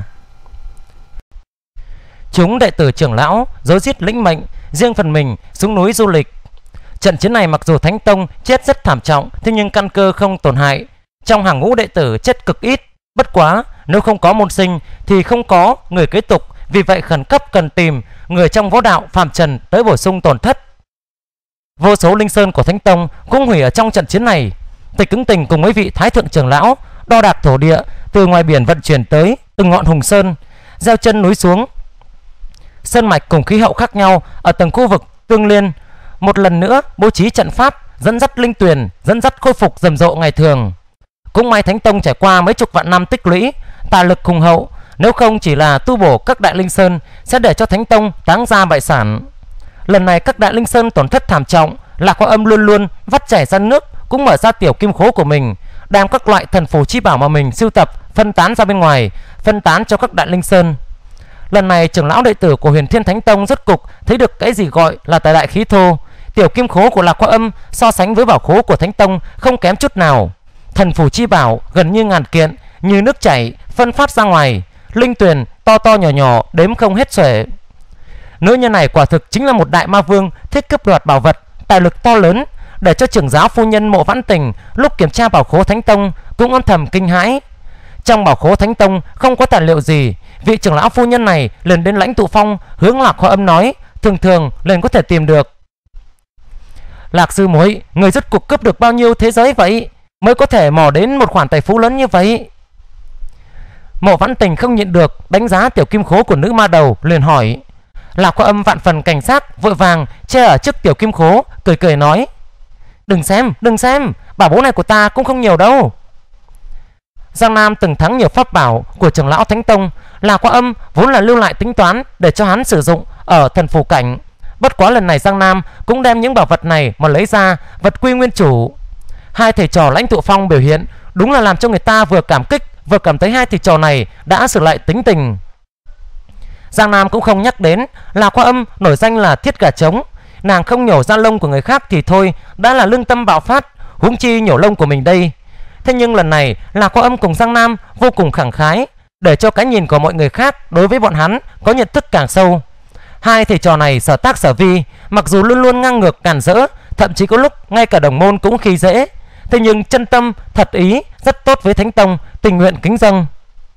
Chúng đệ tử trưởng lão rối rít lĩnh mệnh, riêng phần mình xuống núi du lịch. Trận chiến này mặc dù Thánh Tông chết rất thảm trọng, thế nhưng căn cơ không tổn hại. Trong hàng ngũ đệ tử chết cực ít. Bất quá nếu không có môn sinh thì không có người kế tục, vì vậy khẩn cấp cần tìm người trong võ đạo phàm trần tới bổ sung tổn thất. Vô số linh sơn của Thánh Tông cũng hủy ở trong trận chiến này. Tịch Ứng Tình cùng mấy vị thái thượng trưởng lão đo đạc thổ địa từ ngoài biển vận chuyển tới từng ngọn hùng sơn, gieo chân núi xuống. Sơn mạch cùng khí hậu khác nhau ở từng khu vực tương liên, một lần nữa bố trí trận pháp dẫn dắt linh tuyền, dẫn dắt khôi phục rầm rộ ngày thường. Cũng may Thánh Tông trải qua mấy chục vạn năm tích lũy, tài lực hùng hậu, nếu không chỉ là tu bổ các đại linh sơn sẽ để cho Thánh Tông táng ra bại sản. Lần này các đại linh sơn tổn thất thảm trọng, Lạc Hoa Âm luôn luôn vắt chảy ra nước, cũng mở ra tiểu kim khố của mình, đem các loại thần phù chi bảo mà mình sưu tập phân tán ra bên ngoài, phân tán cho các đại linh sơn. Lần này trưởng lão đệ tử của Huyền Thiên Thánh Tông rốt cục thấy được cái gì gọi là tài đại khí thô. Tiểu kim khố của Lạc Hoa Âm so sánh với bảo khố của Thánh Tông không kém chút nào. Thần phù chi bảo gần như ngàn kiện, như nước chảy phân phát ra ngoài, linh tuyền to to nhỏ nhỏ đếm không hết xuể. Nữ nhân này quả thực chính là một đại ma vương thích cướp đoạt bảo vật, tài lực to lớn, để cho trưởng giáo phu nhân Mộ Vãn Tình lúc kiểm tra bảo khố Thánh Tông cũng âm thầm kinh hãi. Trong bảo khố Thánh Tông không có tài liệu gì, vị trưởng lão phu nhân này liền đến Lãnh Tụ Phong hướng Lạc Hoa Âm nói, thường thường liền có thể tìm được. Lạc sư muội, người rốt cuộc cướp được bao nhiêu thế giới vậy, mới có thể mò đến một khoản tài phú lớn như vậy? Mộ Vãn Tình không nhịn được đánh giá tiểu kim khố của nữ ma đầu, liền hỏi. Lạc Hoa Âm vạn phần cảnh giác, vội vàng che ở trước tiểu kim khố, cười cười nói, đừng xem, đừng xem, bảo bối này của ta cũng không nhiều đâu. Giang Nam từng thắng nhiều pháp bảo của trưởng lão Thánh Tông, Lạc Hoa Âm vốn là lưu lại tính toán để cho hắn sử dụng ở thần phù cảnh. Bất quá lần này Giang Nam cũng đem những bảo vật này mà lấy ra, vật quy nguyên chủ. Hai thầy trò Lãnh Tụ Phong biểu hiện đúng là làm cho người ta vừa cảm kích, vừa cảm thấy hai thầy trò này đã sửa lại tính tình. Giang Nam cũng không nhắc đến Lạc Hoa Âm nổi danh là thiết gà trống, nàng không nhổ da lông của người khác thì thôi, đã là lương tâm bạo phát, huống chi nhổ lông của mình đây. Thế nhưng lần này Lạc Hoa Âm cùng Giang Nam vô cùng khẳng khái, để cho cái nhìn của mọi người khác đối với bọn hắn có nhận thức càng sâu. Hai thầy trò này sở tác sở vi, mặc dù luôn luôn ngang ngược càn rỡ, thậm chí có lúc ngay cả đồng môn cũng khi dễ, thế nhưng chân tâm thật ý rất tốt với Thánh Tông, tình nguyện kính dâng.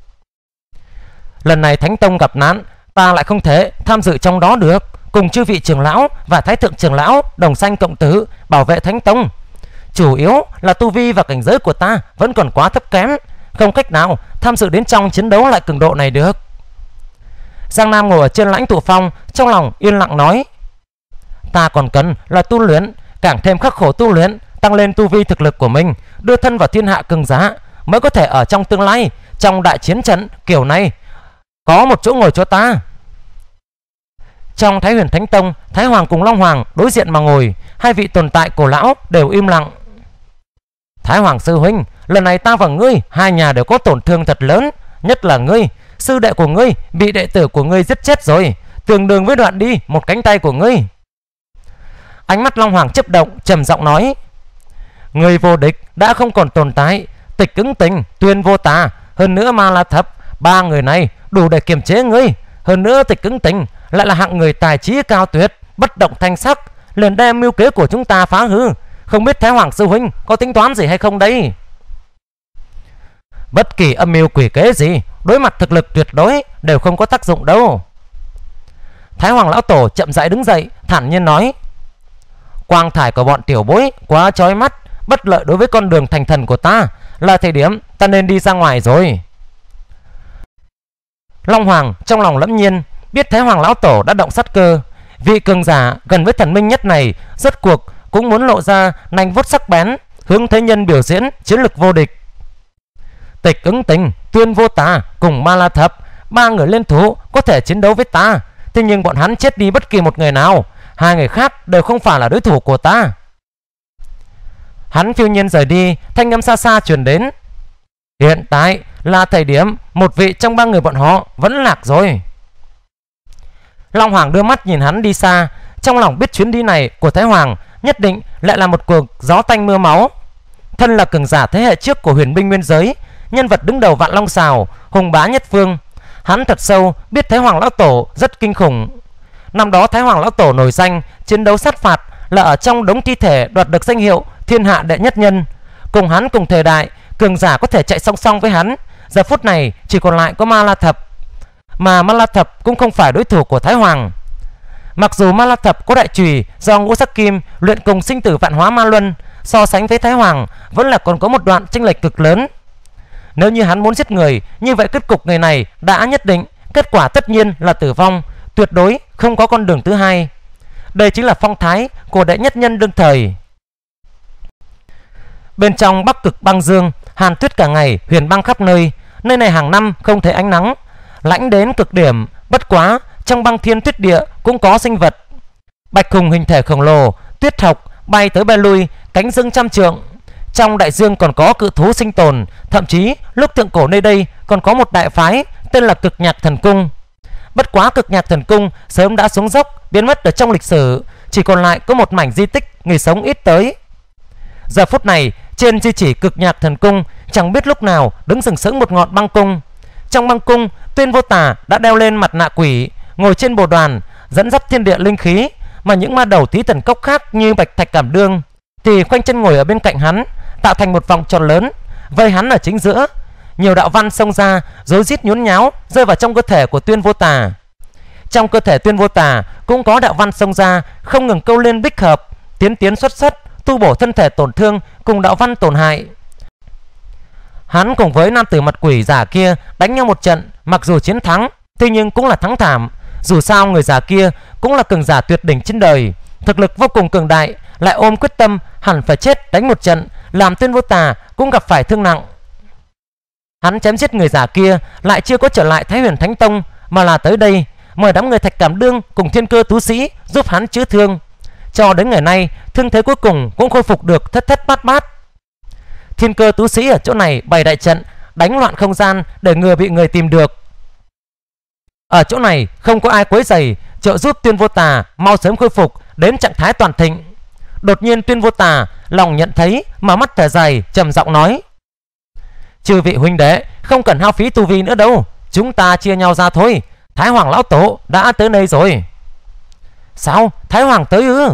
Lần này Thánh Tông gặp nạn, ta lại không thể tham dự trong đó được, cùng chư vị trưởng lão và thái thượng trưởng lão đồng sanh cộng tử bảo vệ Thánh Tông. Chủ yếu là tu vi và cảnh giới của ta vẫn còn quá thấp kém, không cách nào tham dự đến trong chiến đấu lại cường độ này được. Giang Nam ngồi ở trên Lãnh Tụ Phong, trong lòng yên lặng nói, ta còn cần là tu luyện, càng thêm khắc khổ tu luyện, tăng lên tu vi thực lực của mình, đưa thân vào thiên hạ cường giá, mới có thể ở trong tương lai, trong đại chiến trận kiểu này có một chỗ ngồi cho ta. Trong Thái Huyền Thánh Tông, Thái Hoàng cùng Long Hoàng đối diện mà ngồi, hai vị tồn tại cổ lão đều im lặng. Thái Hoàng sư huynh, lần này ta và ngươi hai nhà đều có tổn thương thật lớn, nhất là ngươi, sư đệ của ngươi bị đệ tử của ngươi giết chết rồi, tương đương với đoạn đi một cánh tay của ngươi. Ánh mắt Long Hoàng chớp động, trầm giọng nói: Người vô địch đã không còn tồn tại, Tịch Ứng Tình, Tuyên Vô Tà, hơn nữa Ma La Thập, ba người này đủ để kiềm chế ngươi. Hơn nữa Tịch Ứng Tình lại là hạng người tài trí cao tuyệt, bất động thanh sắc, liền đem mưu kế của chúng ta phá hư. Không biết Thái Hoàng sư huynh có tính toán gì hay không đây? Bất kỳ âm mưu quỷ kế gì đối mặt thực lực tuyệt đối đều không có tác dụng đâu. Thái Hoàng lão tổ chậm rãi đứng dậy, thản nhiên nói: Quang thải của bọn tiểu bối quá chói mắt, bất lợi đối với con đường thành thần của ta, là thời điểm ta nên đi ra ngoài rồi. Long Hoàng trong lòng lẫm nhiên, biết Thái Hoàng lão tổ đã động sát cơ. Vị cường giả gần với thần minh nhất này rốt cuộc cũng muốn lộ ra nanh vuốt sắc bén, hướng thế nhân biểu diễn chiến lực vô địch. Tịch Ứng Tình, Tuyên Vô Tà cùng Ma La Thập, ba người liên thủ có thể chiến đấu với ta, thế nhưng bọn hắn chết đi bất kỳ một người nào, hai người khác đều không phải là đối thủ của ta. Hắn phiêu nhiên rời đi, thanh âm xa xa truyền đến: Hiện tại là thời điểm một vị trong ba người bọn họ vẫn lạc rồi. Long Hoàng đưa mắt nhìn hắn đi xa, trong lòng biết chuyến đi này của Thái Hoàng nhất định lại là một cuộc gió tanh mưa máu. Thân là cường giả thế hệ trước của huyền binh nguyên giới, nhân vật đứng đầu Vạn Long Sào, hùng bá nhất phương, hắn thật sâu biết Thái Hoàng lão tổ rất kinh khủng. Năm đó Thái Hoàng lão tổ nổi danh chiến đấu sát phạt, là ở trong đống thi thể đoạt được danh hiệu thiên hạ đệ nhất nhân. Cùng hắn cùng thời đại, cường giả có thể chạy song song với hắn, giờ phút này chỉ còn lại có Ma La Thập. Mà Ma La Thập cũng không phải đối thủ của Thái Hoàng. Mặc dù Ma La Thập có đại chùy do ngũ sắc kim luyện cùng sinh tử vạn hóa ma luân, so sánh với Thái Hoàng vẫn là còn có một đoạn chênh lệch cực lớn. Nếu như hắn muốn giết người, như vậy kết cục người này đã nhất định, kết quả tất nhiên là tử vong, tuyệt đối không có con đường thứ hai. Đây chính là phong thái của đệ nhất nhân đương thời. Bên trong Bắc Cực băng dương, hàn tuyết cả ngày, huyền băng khắp nơi. Nơi này hàng năm không thấy ánh nắng, lạnh đến cực điểm. Bất quá trong băng thiên tuyết địa cũng có sinh vật. Bạch hùng hình thể khổng lồ, tuyết học bay tới bay lui, cánh dương trăm trượng. Trong đại dương còn có cự thú sinh tồn, thậm chí lúc thượng cổ nơi đây còn có một đại phái tên là Cực Nhạc Thần Cung. Bất quá Cực Nhạc Thần Cung sớm đã xuống dốc, biến mất ở trong lịch sử, chỉ còn lại có một mảnh di tích người sống ít tới. Giờ phút này trên di chỉ Cực Nhạc Thần Cung chẳng biết lúc nào đứng sừng sững một ngọn băng cung. Trong băng cung, Tuyên Vô Tà đã đeo lên mặt nạ quỷ, ngồi trên bồ đoàn dẫn dắt thiên địa linh khí, mà những ma đầu tí thần cốc khác như Bạch Thạch Cảm Đương thì khoanh chân ngồi ở bên cạnh hắn, tạo thành một vòng tròn lớn, vây hắn ở chính giữa. Nhiều đạo văn xông ra, rối rít nhốn nháo rơi vào trong cơ thể của Tuyên Vô Tà. Trong cơ thể Tuyên Vô Tà cũng có đạo văn xông ra, không ngừng câu lên bích hợp, tiến tiến xuất xuất, tu bổ thân thể tổn thương cùng đạo văn tổn hại. Hắn cùng với nam tử mặt quỷ giả kia đánh nhau một trận, mặc dù chiến thắng, thế nhưng cũng là thắng thảm. Dù sao người già kia cũng là cường giả tuyệt đỉnh trên đời, thực lực vô cùng cường đại, lại ôm quyết tâm hẳn phải chết đánh một trận, làm Tuyên Vô Tà cũng gặp phải thương nặng. Hắn chém giết người giả kia lại chưa có trở lại Thái Huyền Thánh Tông, mà là tới đây mời đám người Thạch Cảm Đương cùng Thiên Cơ Tú Sĩ giúp hắn chữa thương. Cho đến ngày nay, thương thế cuối cùng cũng khôi phục được thất thất bát bát. Thiên Cơ Tú Sĩ ở chỗ này bày đại trận, đánh loạn không gian để ngừa bị người tìm được. Ở chỗ này không có ai quấy rầy, trợ giúp Tuyên Vô Tà mau sớm khôi phục đến trạng thái toàn thịnh. Đột nhiên Tuyên Vô Tà lòng nhận thấy mà mắt thở dài, trầm giọng nói: chư vị huynh đệ không cần hao phí tu vi nữa đâu, chúng ta chia nhau ra thôi. Thái Hoàng lão tổ đã tới đây rồi. Sao? Thái Hoàng tới ư?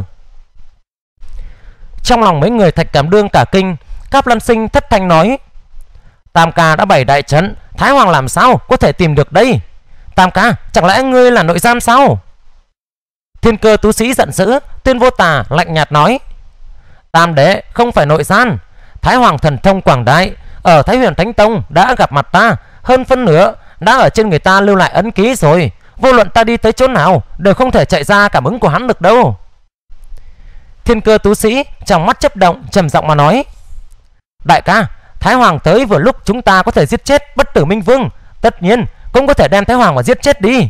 Trong lòng mấy người Thạch Cảm Đương cả kinh. Cáp Lân Sinh thất thanh nói: Tam ca đã bày đại trận, Thái Hoàng làm sao có thể tìm được đây? Tam ca, chẳng lẽ ngươi là nội gian sao? Thiên Cơ Tú Sĩ giận dữ. Tuyên Vô Tà lạnh nhạt nói: Tam đệ không phải nội gian, Thái Hoàng thần thông quảng đại, ở Thái Huyền Thánh Tông đã gặp mặt ta, hơn phân nửa đã ở trên người ta lưu lại ấn ký rồi. Vô luận ta đi tới chỗ nào đều không thể chạy ra cảm ứng của hắn được đâu. Thiên Cơ tú sĩ trong mắt chớp động, trầm giọng mà nói: đại ca, Thái Hoàng tới vừa lúc chúng ta có thể giết chết Bất Tử Minh Vương, tất nhiên cũng có thể đem Thái Hoàng mà giết chết đi.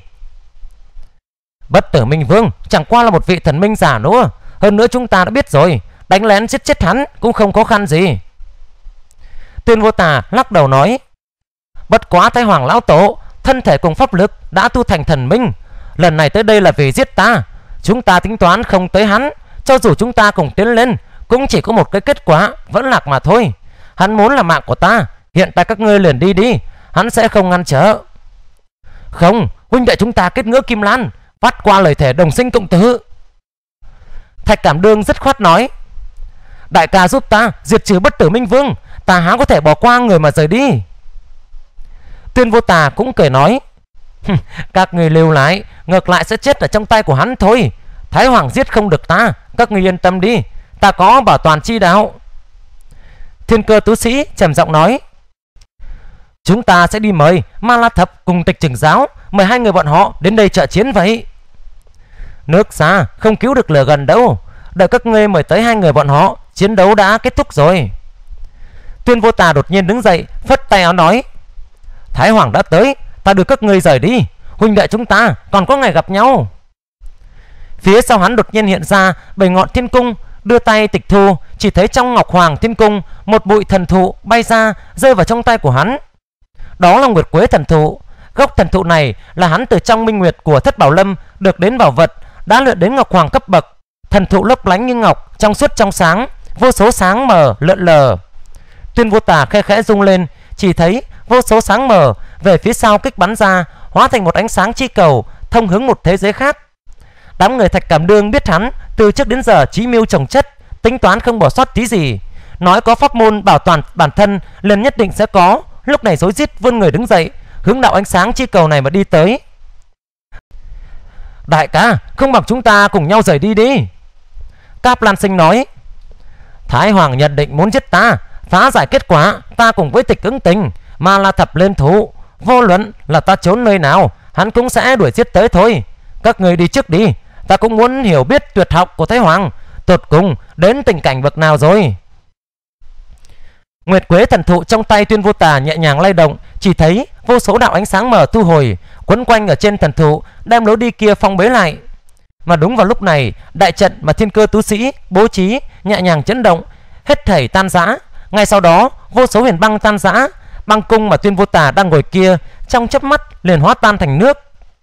Bất Tử Minh Vương chẳng qua là một vị thần minh giả nữa, hơn nữa chúng ta đã biết rồi, đánh lén giết chết hắn cũng không khó khăn gì. Tuyên Vô Tà lắc đầu nói: bất quá Thái Hoàng lão tổ thân thể cùng pháp lực đã tu thành thần minh, lần này tới đây là vì giết ta. Chúng ta tính toán không tới hắn, cho dù chúng ta cùng tiến lên cũng chỉ có một cái kết quả vẫn lạc mà thôi. Hắn muốn là mạng của ta, hiện tại các ngươi liền đi đi, hắn sẽ không ngăn trở. Không, huynh đệ chúng ta kết ngữ Kim Lan, phát qua lời thề đồng sinh cộng tử. Thạch Cảm Đương dứt khoát nói: đại ca giúp ta diệt trừ Bất Tử Minh Vương, ta há có thể bỏ qua người mà rời đi. Tuyên Vô Tà cũng cười nói: các người lưu lại ngược lại sẽ chết ở trong tay của hắn thôi. Thái Hoàng giết không được ta, các người yên tâm đi, ta có bảo toàn chi đạo. Thiên Cơ tú sĩ trầm giọng nói: chúng ta sẽ đi mời Ma La Thập cùng Tịch Trưởng Giáo, mời hai người bọn họ đến đây trợ chiến vậy. Nước xa không cứu được lửa gần đâu, đợi các ngươi mời tới hai người bọn họ, chiến đấu đã kết thúc rồi. Tuyên Vô Tà đột nhiên đứng dậy, phất tay áo nói: Thái Hoàng đã tới, ta đưa các ngươi rời đi, huynh đệ chúng ta còn có ngày gặp nhau. Phía sau hắn đột nhiên hiện ra bảy ngọn thiên cung, đưa tay tịch thu, chỉ thấy trong Ngọc Hoàng Thiên Cung một bụi thần thụ bay ra, rơi vào trong tay của hắn. Đó là Nguyệt Quế thần thụ. Gốc thần thụ này là hắn từ trong minh nguyệt của Thất Bảo Lâm được đến bảo vật, đã luyện đến Ngọc Hoàng cấp bậc. Thần thụ lấp lánh như ngọc, trong suốt trong sáng, vô số sáng mờ lượn lờ. Tuyên Vô Tà khe khẽ rung lên, chỉ thấy vô số sáng mờ về phía sau kích bắn ra, hóa thành một ánh sáng chi cầu thông hướng một thế giới khác. Đám người Thạch Cảm Đương biết hắn từ trước đến giờ chí mưu trồng chất, tính toán không bỏ sót tí gì, nói có pháp môn bảo toàn bản thân liền nhất định sẽ có. Lúc này rối rít vươn người đứng dậy, hướng đạo ánh sáng chi cầu này mà đi tới. Đại ca, không bằng chúng ta cùng nhau rời đi đi. Cáp Lan Sinh nói: Thái Hoàng nhận định muốn giết ta, phá giải kết quả ta cùng với Tịch ứng tình, mà là thập lên thủ, vô luận là ta trốn nơi nào, hắn cũng sẽ đuổi giết tới thôi. Các người đi trước đi, ta cũng muốn hiểu biết tuyệt học của Thái Hoàng tột cùng đến tình cảnh bậc nào rồi. Nguyệt Quế thần thụ trong tay Tuyên Vô Tà nhẹ nhàng lay động, chỉ thấy vô số đạo ánh sáng mờ thu hồi, quấn quanh ở trên thần thụ, đem lối đi kia phong bế lại. Mà đúng vào lúc này, đại trận mà Thiên Cơ tú sĩ bố trí nhẹ nhàng chấn động, hết thảy tan rã. Ngay sau đó, vô số huyền băng tan rã, băng cung mà Tuyên Vô Tà đang ngồi kia trong chớp mắt liền hóa tan thành nước.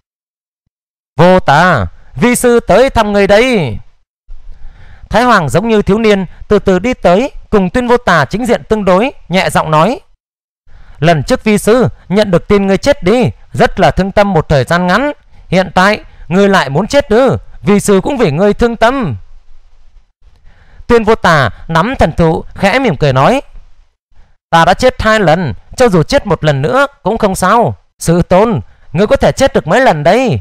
Vô Tà, vi sư tới thăm người đây. Thái Hoàng giống như thiếu niên từ từ đi tới, cùng Tuyên Vô Tà chính diện tương đối, nhẹ giọng nói: lần trước vi sư nhận được tin ngươi chết đi, rất là thương tâm một thời gian ngắn. Hiện tại ngươi lại muốn chết nữa, vi sư cũng vì ngươi thương tâm. Tuyên Vô Tà nắm thần thụ khẽ mỉm cười nói: ta đã chết hai lần, cho dù chết một lần nữa cũng không sao. Sư tôn, ngươi có thể chết được mấy lần đây?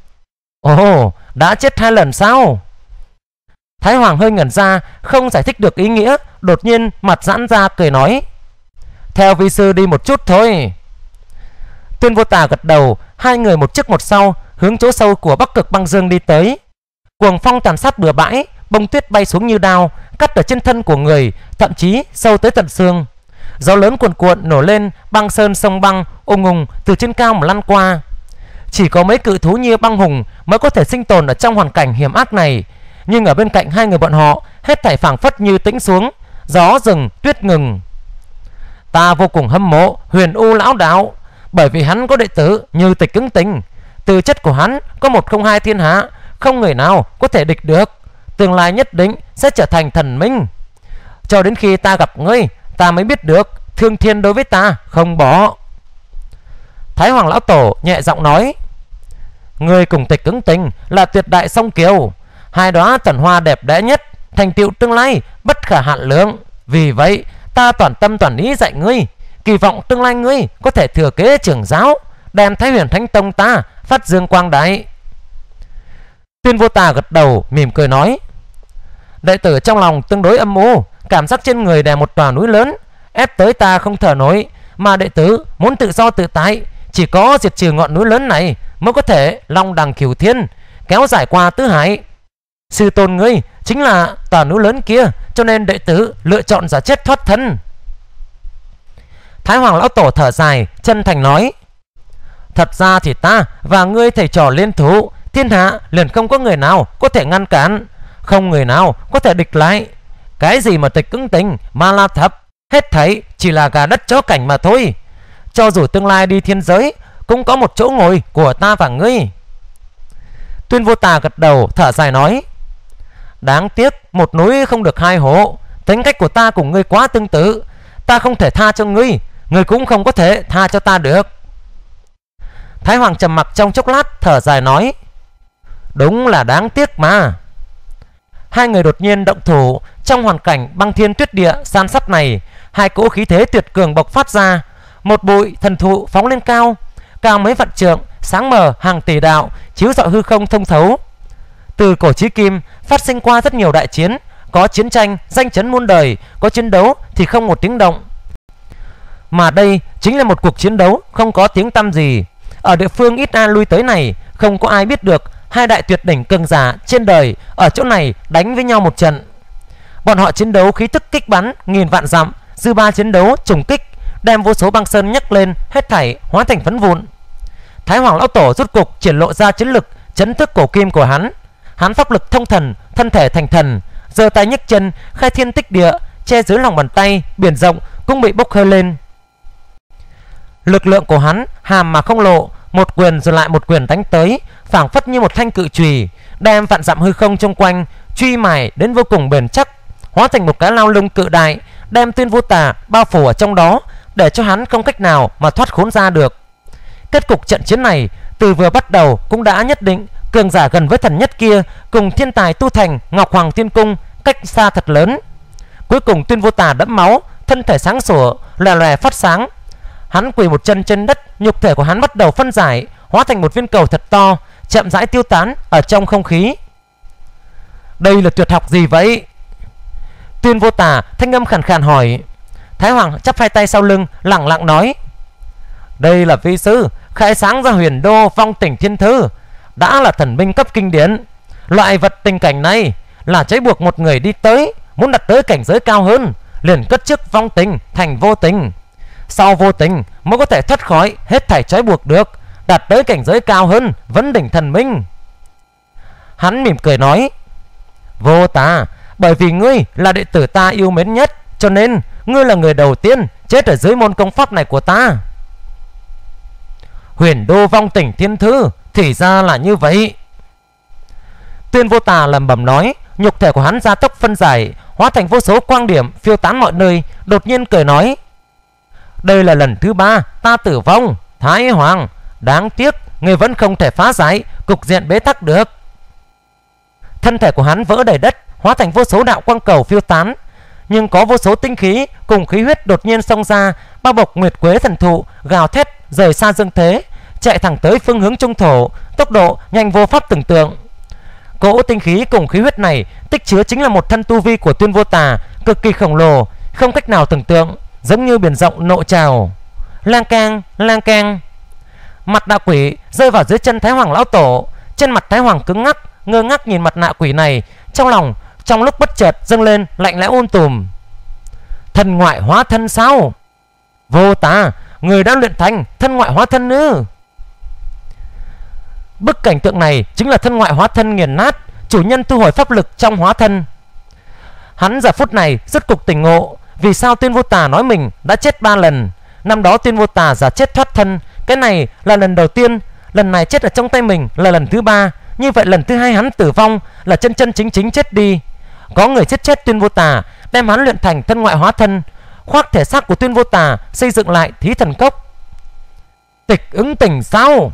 Ồ, đã chết hai lần sao? Thái Hoàng hơi ngẩn ra, không giải thích được ý nghĩa, đột nhiên mặt giãn ra cười nói: theo vi sư đi một chút thôi. Tuyên Vô Tà gật đầu, hai người một trước một sau hướng chỗ sâu của Bắc Cực băng dương đi tới. Cuồng phong tàn sát bừa bãi, bông tuyết bay xuống như đao, cắt ở trên thân của người, thậm chí sâu tới tận xương. Gió lớn cuồn cuộn nổi lên, băng sơn sông băng ung ung từ trên cao mà lăn qua. Chỉ có mấy cự thú như băng hùng mới có thể sinh tồn ở trong hoàn cảnh hiểm ác này. Nhưng ở bên cạnh hai người bọn họ, hết thảy phảng phất như tĩnh xuống, gió dừng, tuyết ngừng. Ta vô cùng hâm mộ Huyền U lão đạo, bởi vì hắn có đệ tử như Tịch ứng tình. Tư chất của hắn có một không hai thiên hạ, không người nào có thể địch được. Tương lai nhất định sẽ trở thành thần minh. Cho đến khi ta gặp ngươi, ta mới biết được Thương Thiên đối với ta không bỏ. Thái Hoàng lão tổ nhẹ giọng nói: ngươi cùng Tịch ứng tình là tuyệt đại song kiều, hai đóa tần hoa đẹp đẽ nhất, thành tựu tương lai bất khả hạn lượng. Vì vậy ta toàn tâm toàn ý dạy ngươi, kỳ vọng tương lai ngươi có thể thừa kế trưởng giáo, đem Thái Huyền Thánh Tông ta phát dương quang đại. Tuyên Vô Tà gật đầu mỉm cười nói: đệ tử trong lòng tương đối âm u, cảm giác trên người đè một tòa núi lớn ép tới ta không thở nổi, mà đệ tử muốn tự do tự tại, chỉ có diệt trừ ngọn núi lớn này mới có thể long đằng cửu thiên, kéo dài qua tứ hải. Sư tôn ngươi chính là tòa núi lớn kia, cho nên đệ tử lựa chọn giả chết thoát thân. Thái Hoàng lão tổ thở dài, chân thành nói: Thật ra thì ta và ngươi thầy trò liên thủ, thiên hạ liền không có người nào có thể ngăn cản, không người nào có thể địch lại. Cái gì mà tịch ứng tình, ma la thập, hết thảy chỉ là gà đất chó cảnh mà thôi. Cho dù tương lai đi thiên giới, cũng có một chỗ ngồi của ta và ngươi. Tuyên Vô Tà gật đầu thở dài nói: Đáng tiếc một núi không được hai hổ. Tính cách của ta cùng ngươi quá tương tự, ta không thể tha cho ngươi, ngươi cũng không có thể tha cho ta được. Thái Hoàng trầm mặc trong chốc lát thở dài nói: Đúng là đáng tiếc mà. Hai người đột nhiên động thủ. Trong hoàn cảnh băng thiên tuyết địa san sắt này, hai cỗ khí thế tuyệt cường bộc phát ra. Một bụi thần thụ phóng lên cao, cao mấy vạn trượng, sáng mờ hàng tỷ đạo, chiếu rọi hư không thông thấu. Từ cổ chí kim phát sinh qua rất nhiều đại chiến, có chiến tranh danh chấn muôn đời, có chiến đấu thì không một tiếng động. Mà đây chính là một cuộc chiến đấu không có tiếng tăm gì. Ở địa phương ít ai lui tới này, không có ai biết được hai đại tuyệt đỉnh cường giả trên đời ở chỗ này đánh với nhau một trận. Bọn họ chiến đấu khí tức kích bắn nghìn vạn dặm, dư ba chiến đấu trùng kích, đem vô số băng sơn nhấc lên, hết thảy hóa thành phấn vụn. Thái Hoàng lão tổ rút cục triển lộ ra chiến lực chấn thức cổ kim của hắn. Hắn pháp lực thông thần, thân thể thành thần, giơ tay nhấc chân khai thiên tích địa, che dưới lòng bàn tay biển rộng cũng bị bốc hơi lên. Lực lượng của hắn hàm mà không lộ, một quyền rồi lại một quyền đánh tới, phảng phất như một thanh cự chùy, đem vạn dặm hư không xung quanh truy mài đến vô cùng bền chắc, hóa thành một cái lao lung cự đại, đem Tuyên Vô Tà bao phủ ở trong đó, để cho hắn không cách nào mà thoát khốn ra được. Kết cục trận chiến này từ vừa bắt đầu cũng đã nhất định. Cường giả gần với thần nhất kia cùng thiên tài tu thành Ngọc Hoàng Thiên Cung cách xa thật lớn. Cuối cùng Tuyên Vô Tà đẫm máu, thân thể sáng sủa, lòe lòe phát sáng. Hắn quỳ một chân trên đất, nhục thể của hắn bắt đầu phân giải, hóa thành một viên cầu thật to, chậm rãi tiêu tán ở trong không khí. Đây là tuyệt học gì vậy? Tuyên Vô Tà thanh âm khàn khàn hỏi. Thái Hoàng chắp hai tay sau lưng, lẳng lặng nói: Đây là vi sư khai sáng ra Huyền Đô Vong Tình Thiên Thư, đã là thần binh cấp kinh điển. Loại vật tình cảnh này là trói buộc một người đi tới, muốn đặt tới cảnh giới cao hơn, liền cất chức vong tình thành vô tình. Sau vô tình mới có thể thoát khỏi hết thảy trói buộc được, đạt tới cảnh giới cao hơn, vấn đỉnh thần minh. Hắn mỉm cười nói: Vô Tà, bởi vì ngươi là đệ tử ta yêu mến nhất, cho nên ngươi là người đầu tiên chết ở dưới môn công pháp này của ta. Huyền Đô Vong Tình Thiên Thư, thì ra là như vậy. Tuyên Vô Tà lẩm bẩm nói, nhục thể của hắn gia tốc phân giải, hóa thành vô số quang điểm phiêu tán mọi nơi, đột nhiên cười nói: Đây là lần thứ ba ta tử vong, Thái Hoàng, đáng tiếc người vẫn không thể phá giải cục diện bế tắc được. Thân thể của hắn vỡ đầy đất, hóa thành vô số đạo quang cầu phiêu tán, nhưng có vô số tinh khí cùng khí huyết đột nhiên xông ra, bao bọc Nguyệt Quế thần thụ, gào thét rời xa dương thế, chạy thẳng tới phương hướng trung thổ, tốc độ nhanh vô pháp tưởng tượng. Cỗ tinh khí cùng khí huyết này tích chứa chính là một thân tu vi của Tuyên Vô Tà, cực kỳ khổng lồ, không cách nào tưởng tượng, giống như biển rộng nộ trào. Lang keng, lang keng. Mặt nạ quỷ rơi vào dưới chân Thái Hoàng lão tổ, trên mặt Thái Hoàng cứng ngắc, ngơ ngác nhìn mặt nạ quỷ này, trong lòng trong lúc bất chợt dâng lên lạnh lẽo ôn tùm. Thân ngoại hóa thân sao? Vô Tà, người đã luyện thành thân ngoại hóa thân ư? Bức cảnh tượng này chính là thân ngoại hóa thân nghiền nát, chủ nhân thu hồi pháp lực trong hóa thân. Hắn giờ phút này rất cục tỉnh ngộ, vì sao Tuyên Vô Tà nói mình đã chết ba lần. Năm đó Tuyên Vô Tà giả chết thoát thân, cái này là lần đầu tiên, lần này chết ở trong tay mình là lần thứ ba. Như vậy lần thứ hai hắn tử vong là chân chân chính chính chết đi. Có người chết chết Tuyên Vô Tà, đem hắn luyện thành thân ngoại hóa thân, khoác thể xác của Tuyên Vô Tà, xây dựng lại Thí Thần Cốc. Tịch ứng tình sao?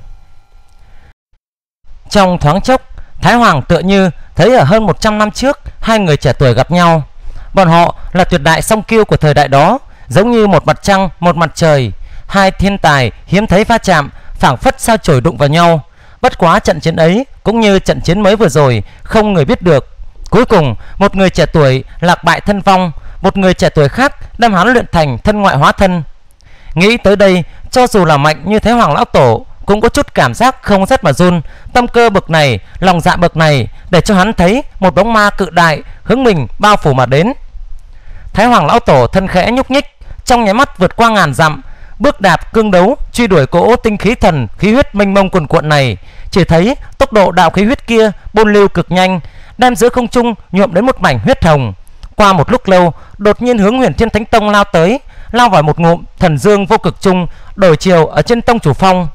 Trong thoáng chốc, Thái Hoàng tựa như thấy ở hơn một trăm năm trước hai người trẻ tuổi gặp nhau. Bọn họ là tuyệt đại song kiêu của thời đại đó, giống như một mặt trăng, một mặt trời, hai thiên tài hiếm thấy va chạm, phảng phất sao chổi đụng vào nhau. Bất quá trận chiến ấy cũng như trận chiến mới vừa rồi, không người biết được. Cuối cùng một người trẻ tuổi lạc bại thân vong, một người trẻ tuổi khác đem hắn luyện thành thân ngoại hóa thân. Nghĩ tới đây, cho dù là mạnh như Thái Hoàng lão tổ cũng có chút cảm giác không rét mà run. Tâm cơ bậc này, lòng dạ bậc này, để cho hắn thấy một bóng ma cự đại hướng mình bao phủ mà đến. Thái Hoàng lão tổ thân khẽ nhúc nhích, trong nháy mắt vượt qua ngàn dặm, bước đạp cương đấu truy đuổi cỗ tinh khí thần khí huyết mênh mông cuồn cuộn này. Chỉ thấy tốc độ đạo khí huyết kia bôn lưu cực nhanh, đem giữa không trung nhuộm đến một mảnh huyết hồng. Qua một lúc lâu, đột nhiên hướng Huyền Thiên Thánh Tông lao tới, lao vào một ngụm thần dương vô cực trung, đổi chiều ở trên tông chủ phong.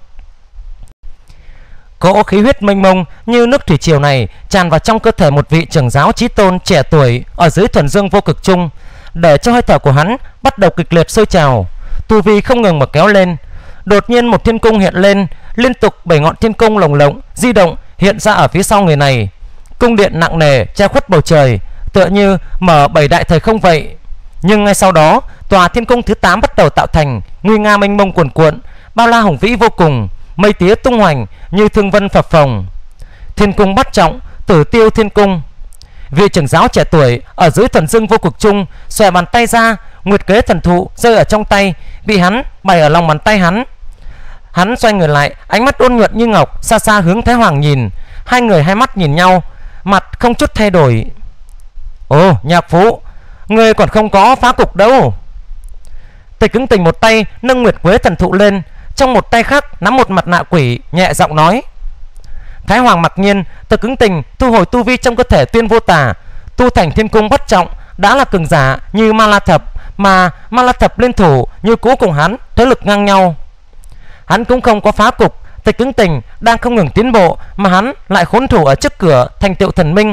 Cỗ khí huyết mênh mông như nước thủy triều này tràn vào trong cơ thể một vị trưởng giáo chí tôn trẻ tuổi ở dưới thần dương vô cực trung, để cho hơi thở của hắn bắt đầu kịch liệt sôi trào, tu vi không ngừng mà kéo lên. Đột nhiên một thiên cung hiện lên, liên tục bảy ngọn thiên cung lồng lộng di động hiện ra ở phía sau người này. Cung điện nặng nề che khuất bầu trời, tựa như mở bảy đại thời không vậy. Nhưng ngay sau đó, tòa thiên cung thứ tám bắt đầu tạo thành, nguy nga mênh mông cuồn cuộn, bao la hùng vĩ vô cùng, mây tía tung hoành như thương vân phập phồng. Thiên cung bắt trọng, Tử Tiêu Thiên Cung. Vị trưởng giáo trẻ tuổi ở dưới thần dương vô cực trung xòe bàn tay ra, nguyệt kế thần thụ rơi ở trong tay, bị hắn bày ở lòng bàn tay hắn. Hắn xoay người lại, ánh mắt ôn nhuận như ngọc, xa xa hướng Thái Hoàng nhìn. Hai người hai mắt nhìn nhau, mặt không chút thay đổi. Ồ, nhạc phụ, người còn không có phá cục đâu. Tịch Ứng Tình một tay nâng nguyệt quế thần thụ lên, trong một tay khác nắm một mặt nạ quỷ, nhẹ giọng nói. Thái Hoàng mặc nhiên, Tịch Ứng Tình thu hồi tu vi trong cơ thể Tuyên Vô Tà, tu thành thiên cung bất trọng, đã là cường giả như Ma La Thập, mà Ma La Thập liên thủ như cũ cùng hắn thế lực ngang nhau. Hắn cũng không có phá cục, Tịch Ứng Tình đang không ngừng tiến bộ, mà hắn lại khốn thủ ở trước cửa thành tựu thần minh.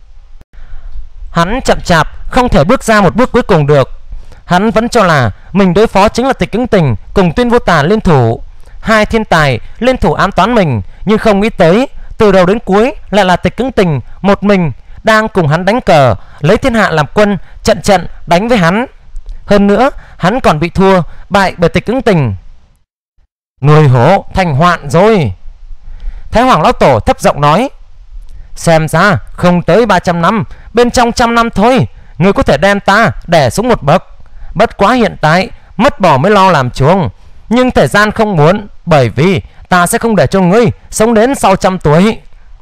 Hắn chậm chạp không thể bước ra một bước cuối cùng được. Hắn vẫn cho là mình đối phó chính là Tịch Ứng Tình cùng Tuyên Vô Tà liên thủ, hai thiên tài liên thủ ám toán mình, nhưng không nghĩ tới từ đầu đến cuối lại là Tịch Ứng Tình một mình đang cùng hắn đánh cờ, lấy thiên hạ làm quân, trận trận đánh với hắn. Hơn nữa hắn còn bị thua bại bởi Tịch Ứng Tình. Người hổ thành hoạn rồi. Thái Hoàng lão tổ thấp giọng nói. Xem ra không tới ba trăm năm, bên trong trăm năm thôi, người có thể đem ta đè xuống một bậc. Bất quá hiện tại mất bỏ mới lo làm chuông, nhưng thời gian không muốn, bởi vì ta sẽ không để cho ngươi sống đến sau trăm tuổi.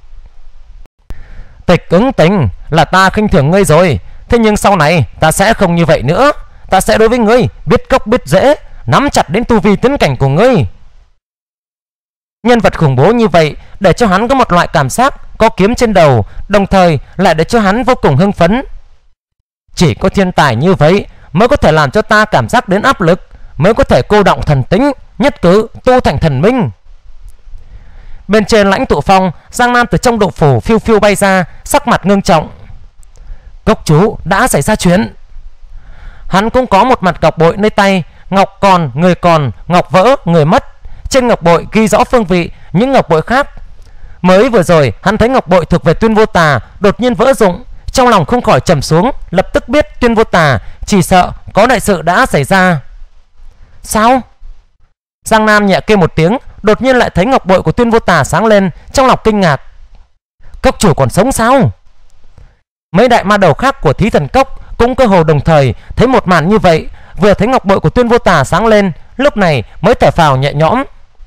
Tịch Ứng Tình, là ta khinh thường ngươi rồi, thế nhưng sau này ta sẽ không như vậy nữa. Ta sẽ đối với ngươi biết gốc biết rễ, nắm chặt đến tu vi tiến cảnh của ngươi. Nhân vật khủng bố như vậy để cho hắn có một loại cảm giác có kiếm trên đầu, đồng thời lại để cho hắn vô cùng hưng phấn. Chỉ có thiên tài như vậy mới có thể làm cho ta cảm giác đến áp lực, mới có thể cô động thần tính, nhất cử tu thành thần minh. Bên trên lãnh tụ phong, Giang Nam từ trong động phủ phiêu phiêu bay ra, sắc mặt ngưng trọng. Cốc chủ, đã xảy ra chuyện. Hắn cũng có một mặt ngọc bội nơi tay, ngọc còn người còn, ngọc vỡ người mất. Trên ngọc bội ghi rõ phương vị những ngọc bội khác. Mới vừa rồi hắn thấy ngọc bội thuộc về Tuyên Vô Tà đột nhiên vỡ rụng, trong lòng không khỏi trầm xuống, lập tức biết Tuyên Vô Tà chỉ sợ có đại sự đã xảy ra. Sao? Giang Nam nhẹ kêu một tiếng, đột nhiên lại thấy ngọc bội của Tuyên Vô Tà sáng lên, trong lòng kinh ngạc. Cốc chủ còn sống sao? Mấy đại ma đầu khác của Thí Thần Cốc cũng cơ hồ đồng thời thấy một màn như vậy, vừa thấy ngọc bội của Tuyên Vô Tà sáng lên, lúc này mới thở phào nhẹ nhõm.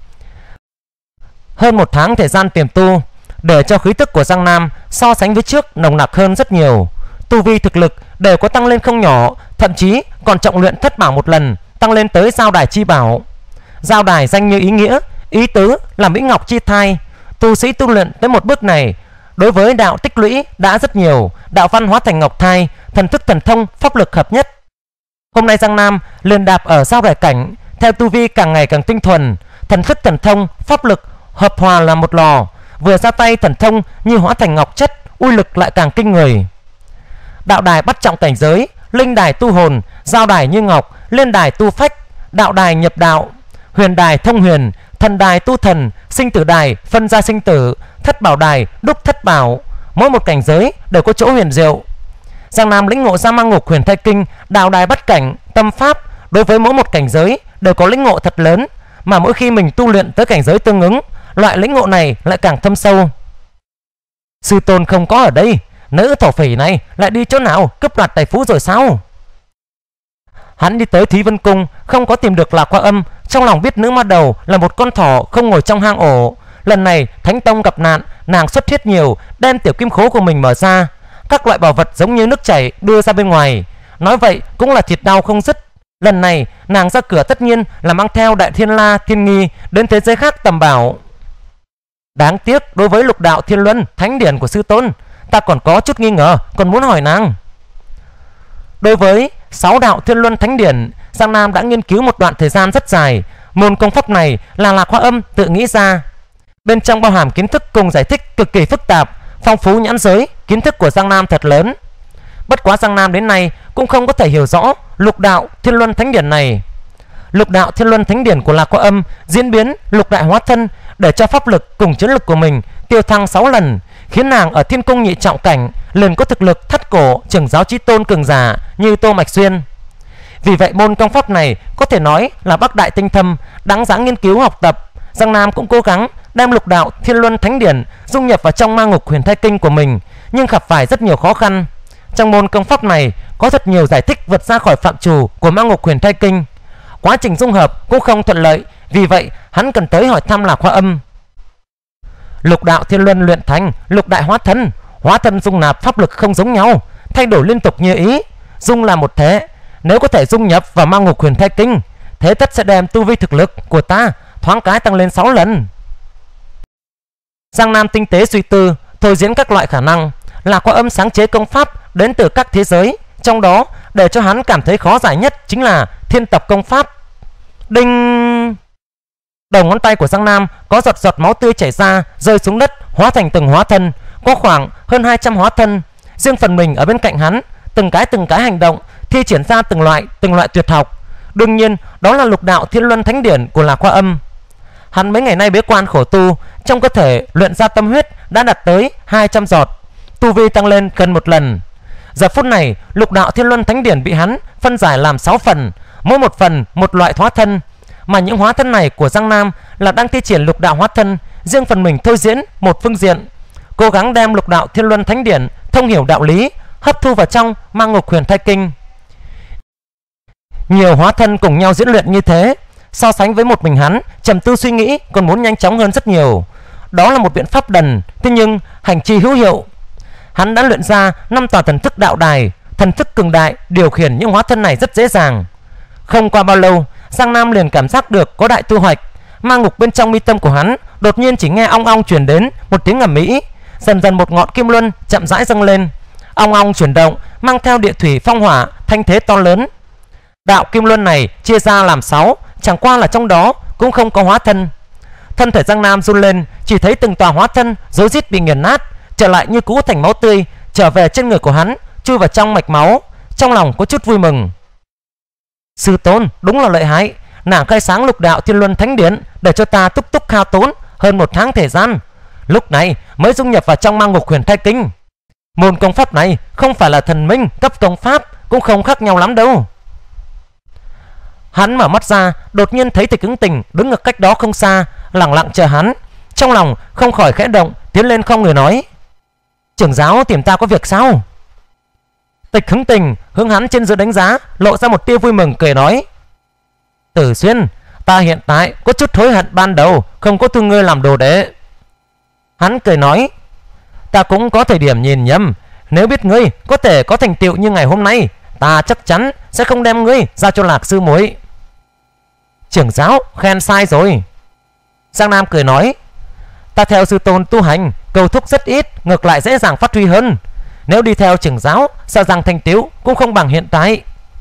Hơn một tháng thời gian tiềm tu, để cho khí tức của Giang Nam so sánh với trước nồng nặc hơn rất nhiều. Tu vi thực lực đều có tăng lên không nhỏ, thậm chí còn trọng luyện thất bảo một lần, tăng lên tới Giao Đài Chi Bảo. Giao Đài danh như ý nghĩa, ý tứ là Mỹ Ngọc Chi Thai. Tu sĩ tu luyện tới một bước này, đối với đạo tích lũy đã rất nhiều, đạo văn hóa thành ngọc thai, thần thức thần thông pháp lực hợp nhất. Hôm nay Giang Nam liền đạp ở Giao Đài cảnh, theo tu vi càng ngày càng tinh thuần, thần thức thần thông pháp lực hợp hòa là một lò, vừa ra tay thần thông như hóa thành ngọc chất, uy lực lại càng kinh người. Đạo đài bắt trọng cảnh giới, linh đài tu hồn, giao đài như ngọc, liên đài tu phách, đạo đài nhập đạo, huyền đài thông huyền, thần đài tu thần, sinh tử đài phân ra sinh tử, thất bảo đài đúc thất bảo. Mỗi một cảnh giới đều có chỗ huyền diệu. Giang Nam lĩnh ngộ ra Mang Ngục Huyền Thai Kinh, đạo đài bắt cảnh, tâm pháp, đối với mỗi một cảnh giới đều có lĩnh ngộ thật lớn, mà mỗi khi mình tu luyện tới cảnh giới tương ứng, loại lĩnh ngộ này lại càng thâm sâu. Sư tôn không có ở đây, nữ thổ phỉ này lại đi chỗ nào cướp đoạt tài phú rồi sao? Hắn đi tới Thí Vân Cung, không có tìm được Lạc Hoa Âm, trong lòng biết nữ ma đầu là một con thỏ không ngồi trong hang ổ. Lần này Thánh Tông gặp nạn, nàng xuất huyết nhiều, đem tiểu kim khố của mình mở ra, các loại bảo vật giống như nước chảy đưa ra bên ngoài. Nói vậy cũng là thịt đau không dứt. Lần này nàng ra cửa tất nhiên là mang theo Đại Thiên La Thiên Nghi đến thế giới khác tầm bảo. Đáng tiếc đối với Lục Đạo Thiên Luân Thánh Điển của sư tôn, ta còn có chút nghi ngờ, còn muốn hỏi nàng. Đối với sáu đạo Thiên Luân Thánh Điển, Giang Nam đã nghiên cứu một đoạn thời gian rất dài. Môn công pháp này là Lạc Hoa Âm tự nghĩ ra, bên trong bao hàm kiến thức cùng giải thích cực kỳ phức tạp, phong phú nhãn giới. Kiến thức của Giang Nam thật lớn. Bất quá Giang Nam đến nay cũng không có thể hiểu rõ Lục Đạo Thiên Luân Thánh Điển này. Lục Đạo Thiên Luân Thánh Điển của Lạc Hoa Âm diễn biến lục đại hóa thân, để cho pháp lực cùng chiến lực của mình tiêu thăng sáu lần, khiến nàng ở thiên cung nhị trọng cảnh liền có thực lực thất cổ trưởng giáo chí tôn cường giả như Tô Mạch Xuyên. Vì vậy môn công pháp này có thể nói là bắc đại tinh thâm, đáng giá nghiên cứu học tập. Giang Nam cũng cố gắng đem Lục Đạo Thiên Luân Thánh Điển dung nhập vào trong Ma Ngục Huyền Thai Kinh của mình, nhưng gặp phải rất nhiều khó khăn. Trong môn công pháp này có thật nhiều giải thích vượt ra khỏi phạm trù của Ma Ngục Huyền Thai Kinh, quá trình dung hợp cũng không thuận lợi. Vì vậy hắn cần tới hỏi thăm Lạc Hoa Âm. Lục Đạo Thiên Luân luyện thành lục đại hóa thân, hóa thân dung nạp pháp lực không giống nhau, thay đổi liên tục như ý, dung là một thế. Nếu có thể dung nhập vào Ma Ngục Huyền Thai Kinh, thế tất sẽ đem tu vi thực lực của ta thoáng cái tăng lên sáu lần. Giang Nam tinh tế suy tư, thôi diễn các loại khả năng. Lạc Hoa Âm sáng chế công pháp đến từ các thế giới, trong đó để cho hắn cảm thấy khó giải nhất chính là thiên tộc công pháp. Đinh! Đầu ngón tay của Giang Nam có giọt giọt máu tươi chảy ra, rơi xuống đất, hóa thành từng hóa thân, có khoảng hơn hai trăm hóa thân. Riêng phần mình ở bên cạnh hắn, từng cái từng cái hành động, thi triển ra từng loại từng loại tuyệt học. Đương nhiên đó là Lục Đạo Thiên Luân Thánh Điển của Lạc Hoa Âm. Hắn mấy ngày nay bế quan khổ tu, trong cơ thể luyện ra tâm huyết đã đạt tới hai trăm giọt, tu vi tăng lên gần một lần. Giờ phút này Lục Đạo Thiên Luân Thánh Điển bị hắn phân giải làm sáu phần, mỗi một phần một loại hóa thân. Mà những hóa thân này của Giang Nam là đang thi triển lục đạo hóa thân, riêng phần mình thôi diễn một phương diện, cố gắng đem Lục Đạo Thiên Luân Thánh Điển thông hiểu đạo lý, hấp thu vào trong Ma Ngục Huyền Thai Kinh. Nhiều hóa thân cùng nhau diễn luyện như thế, so sánh với một mình hắn trầm tư suy nghĩ còn muốn nhanh chóng hơn rất nhiều. Đó là một biện pháp đần, thế nhưng hành chi hữu hiệu. Hắn đã luyện ra năm tòa thần thức đạo đài, thần thức cường đại, điều khiển những hóa thân này rất dễ dàng. Không qua bao lâu, Giang Nam liền cảm giác được có đại thu hoạch. Ma ngục bên trong mi tâm của hắn đột nhiên chỉ nghe ong ong truyền đến một tiếng ầm ĩ, dần dần một ngọn kim luân chậm rãi dâng lên, ong ong chuyển động, mang theo địa thủy phong hỏa, thanh thế to lớn. Đạo kim luân này chia ra làm sáu, chẳng qua là trong đó cũng không có hóa thân. Thân thể Giang Nam run lên, chỉ thấy từng tòa hóa thân rối rít bị nghiền nát, trở lại như cũ thành máu tươi, trở về trên người của hắn, chui vào trong mạch máu. Trong lòng có chút vui mừng. Sư tôn đúng là lợi hại, nàng khai sáng Lục Đạo Thiên Luân Thánh Điển để cho ta túc túc hao tốn hơn một tháng thời gian, lúc này mới dung nhập vào trong Ma Ngục Huyền Thai Kinh. Môn công pháp này không phải là thần minh cấp công pháp, cũng không khác nhau lắm đâu. Hắn mở mắt ra, đột nhiên thấy Tịch Ứng Tình đứng ở cách đó không xa, lặng lặng chờ hắn. Trong lòng không khỏi khẽ động, tiến lên không người nói: trưởng giáo tìm ta có việc sao? Tịch Hứng Tình hướng hắn trên dưới đánh giá, lộ ra một tia vui mừng, cười nói: Tử Xuyên, ta hiện tại có chút hối hận ban đầu không có thu ngươi làm đồ đệ. Hắn cười nói: ta cũng có thời điểm nhìn nhầm, nếu biết ngươi có thể có thành tựu như ngày hôm nay, ta chắc chắn sẽ không đem ngươi giao cho Lạc sư muội. Trưởng giáo khen sai rồi. Giang Nam cười nói: ta theo sư tôn tu hành, cầu thúc rất ít, ngược lại dễ dàng phát huy hơn. Nếu đi theo trưởng giáo, sợ rằng thành tựu cũng không bằng hiện tại.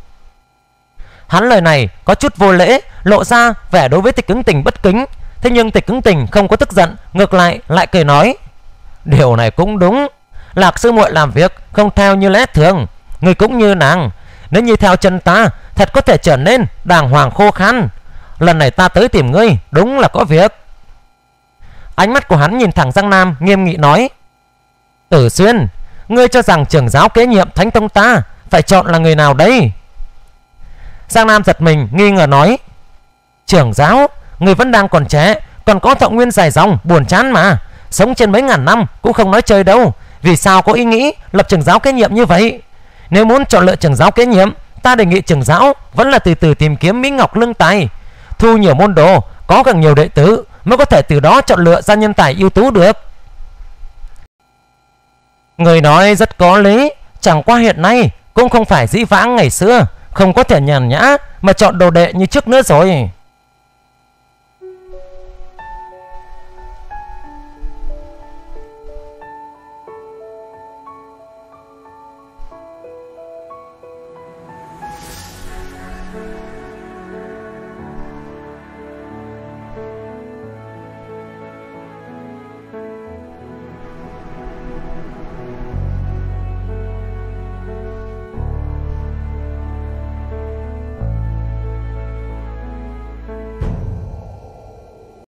Hắn lời này có chút vô lễ, lộ ra vẻ đối với Tịch Ứng Tình bất kính. Thế nhưng Tịch Ứng Tình không có tức giận, ngược lại lại cười nói: điều này cũng đúng, Lạc sư muội làm việc không theo như lẽ thường, người cũng như nàng, nếu như theo chân ta, thật có thể trở nên đàng hoàng khô khan. Lần này ta tới tìm ngươi đúng là có việc. Ánh mắt của hắn nhìn thẳng Giang Nam, nghiêm nghị nói: Tử Xuyên, ngươi cho rằng trưởng giáo kế nhiệm Thánh Tông ta phải chọn là người nào đây? Giang Nam giật mình, nghi ngờ nói: trưởng giáo, người vẫn đang còn trẻ, còn có thọ nguyên dài dòng, buồn chán mà, sống trên mấy ngàn năm cũng không nói chơi đâu, vì sao có ý nghĩ lập trưởng giáo kế nhiệm như vậy? Nếu muốn chọn lựa trưởng giáo kế nhiệm, ta đề nghị trưởng giáo vẫn là từ từ tìm kiếm Mỹ Ngọc Lương Tài, thu nhiều môn đồ, có càng nhiều đệ tử mới có thể từ đó chọn lựa ra nhân tài ưu tú được. Người nói rất có lý, chẳng qua hiện nay cũng không phải dĩ vãng ngày xưa, không có thể nhàn nhã mà chọn đồ đệ như trước nữa rồi.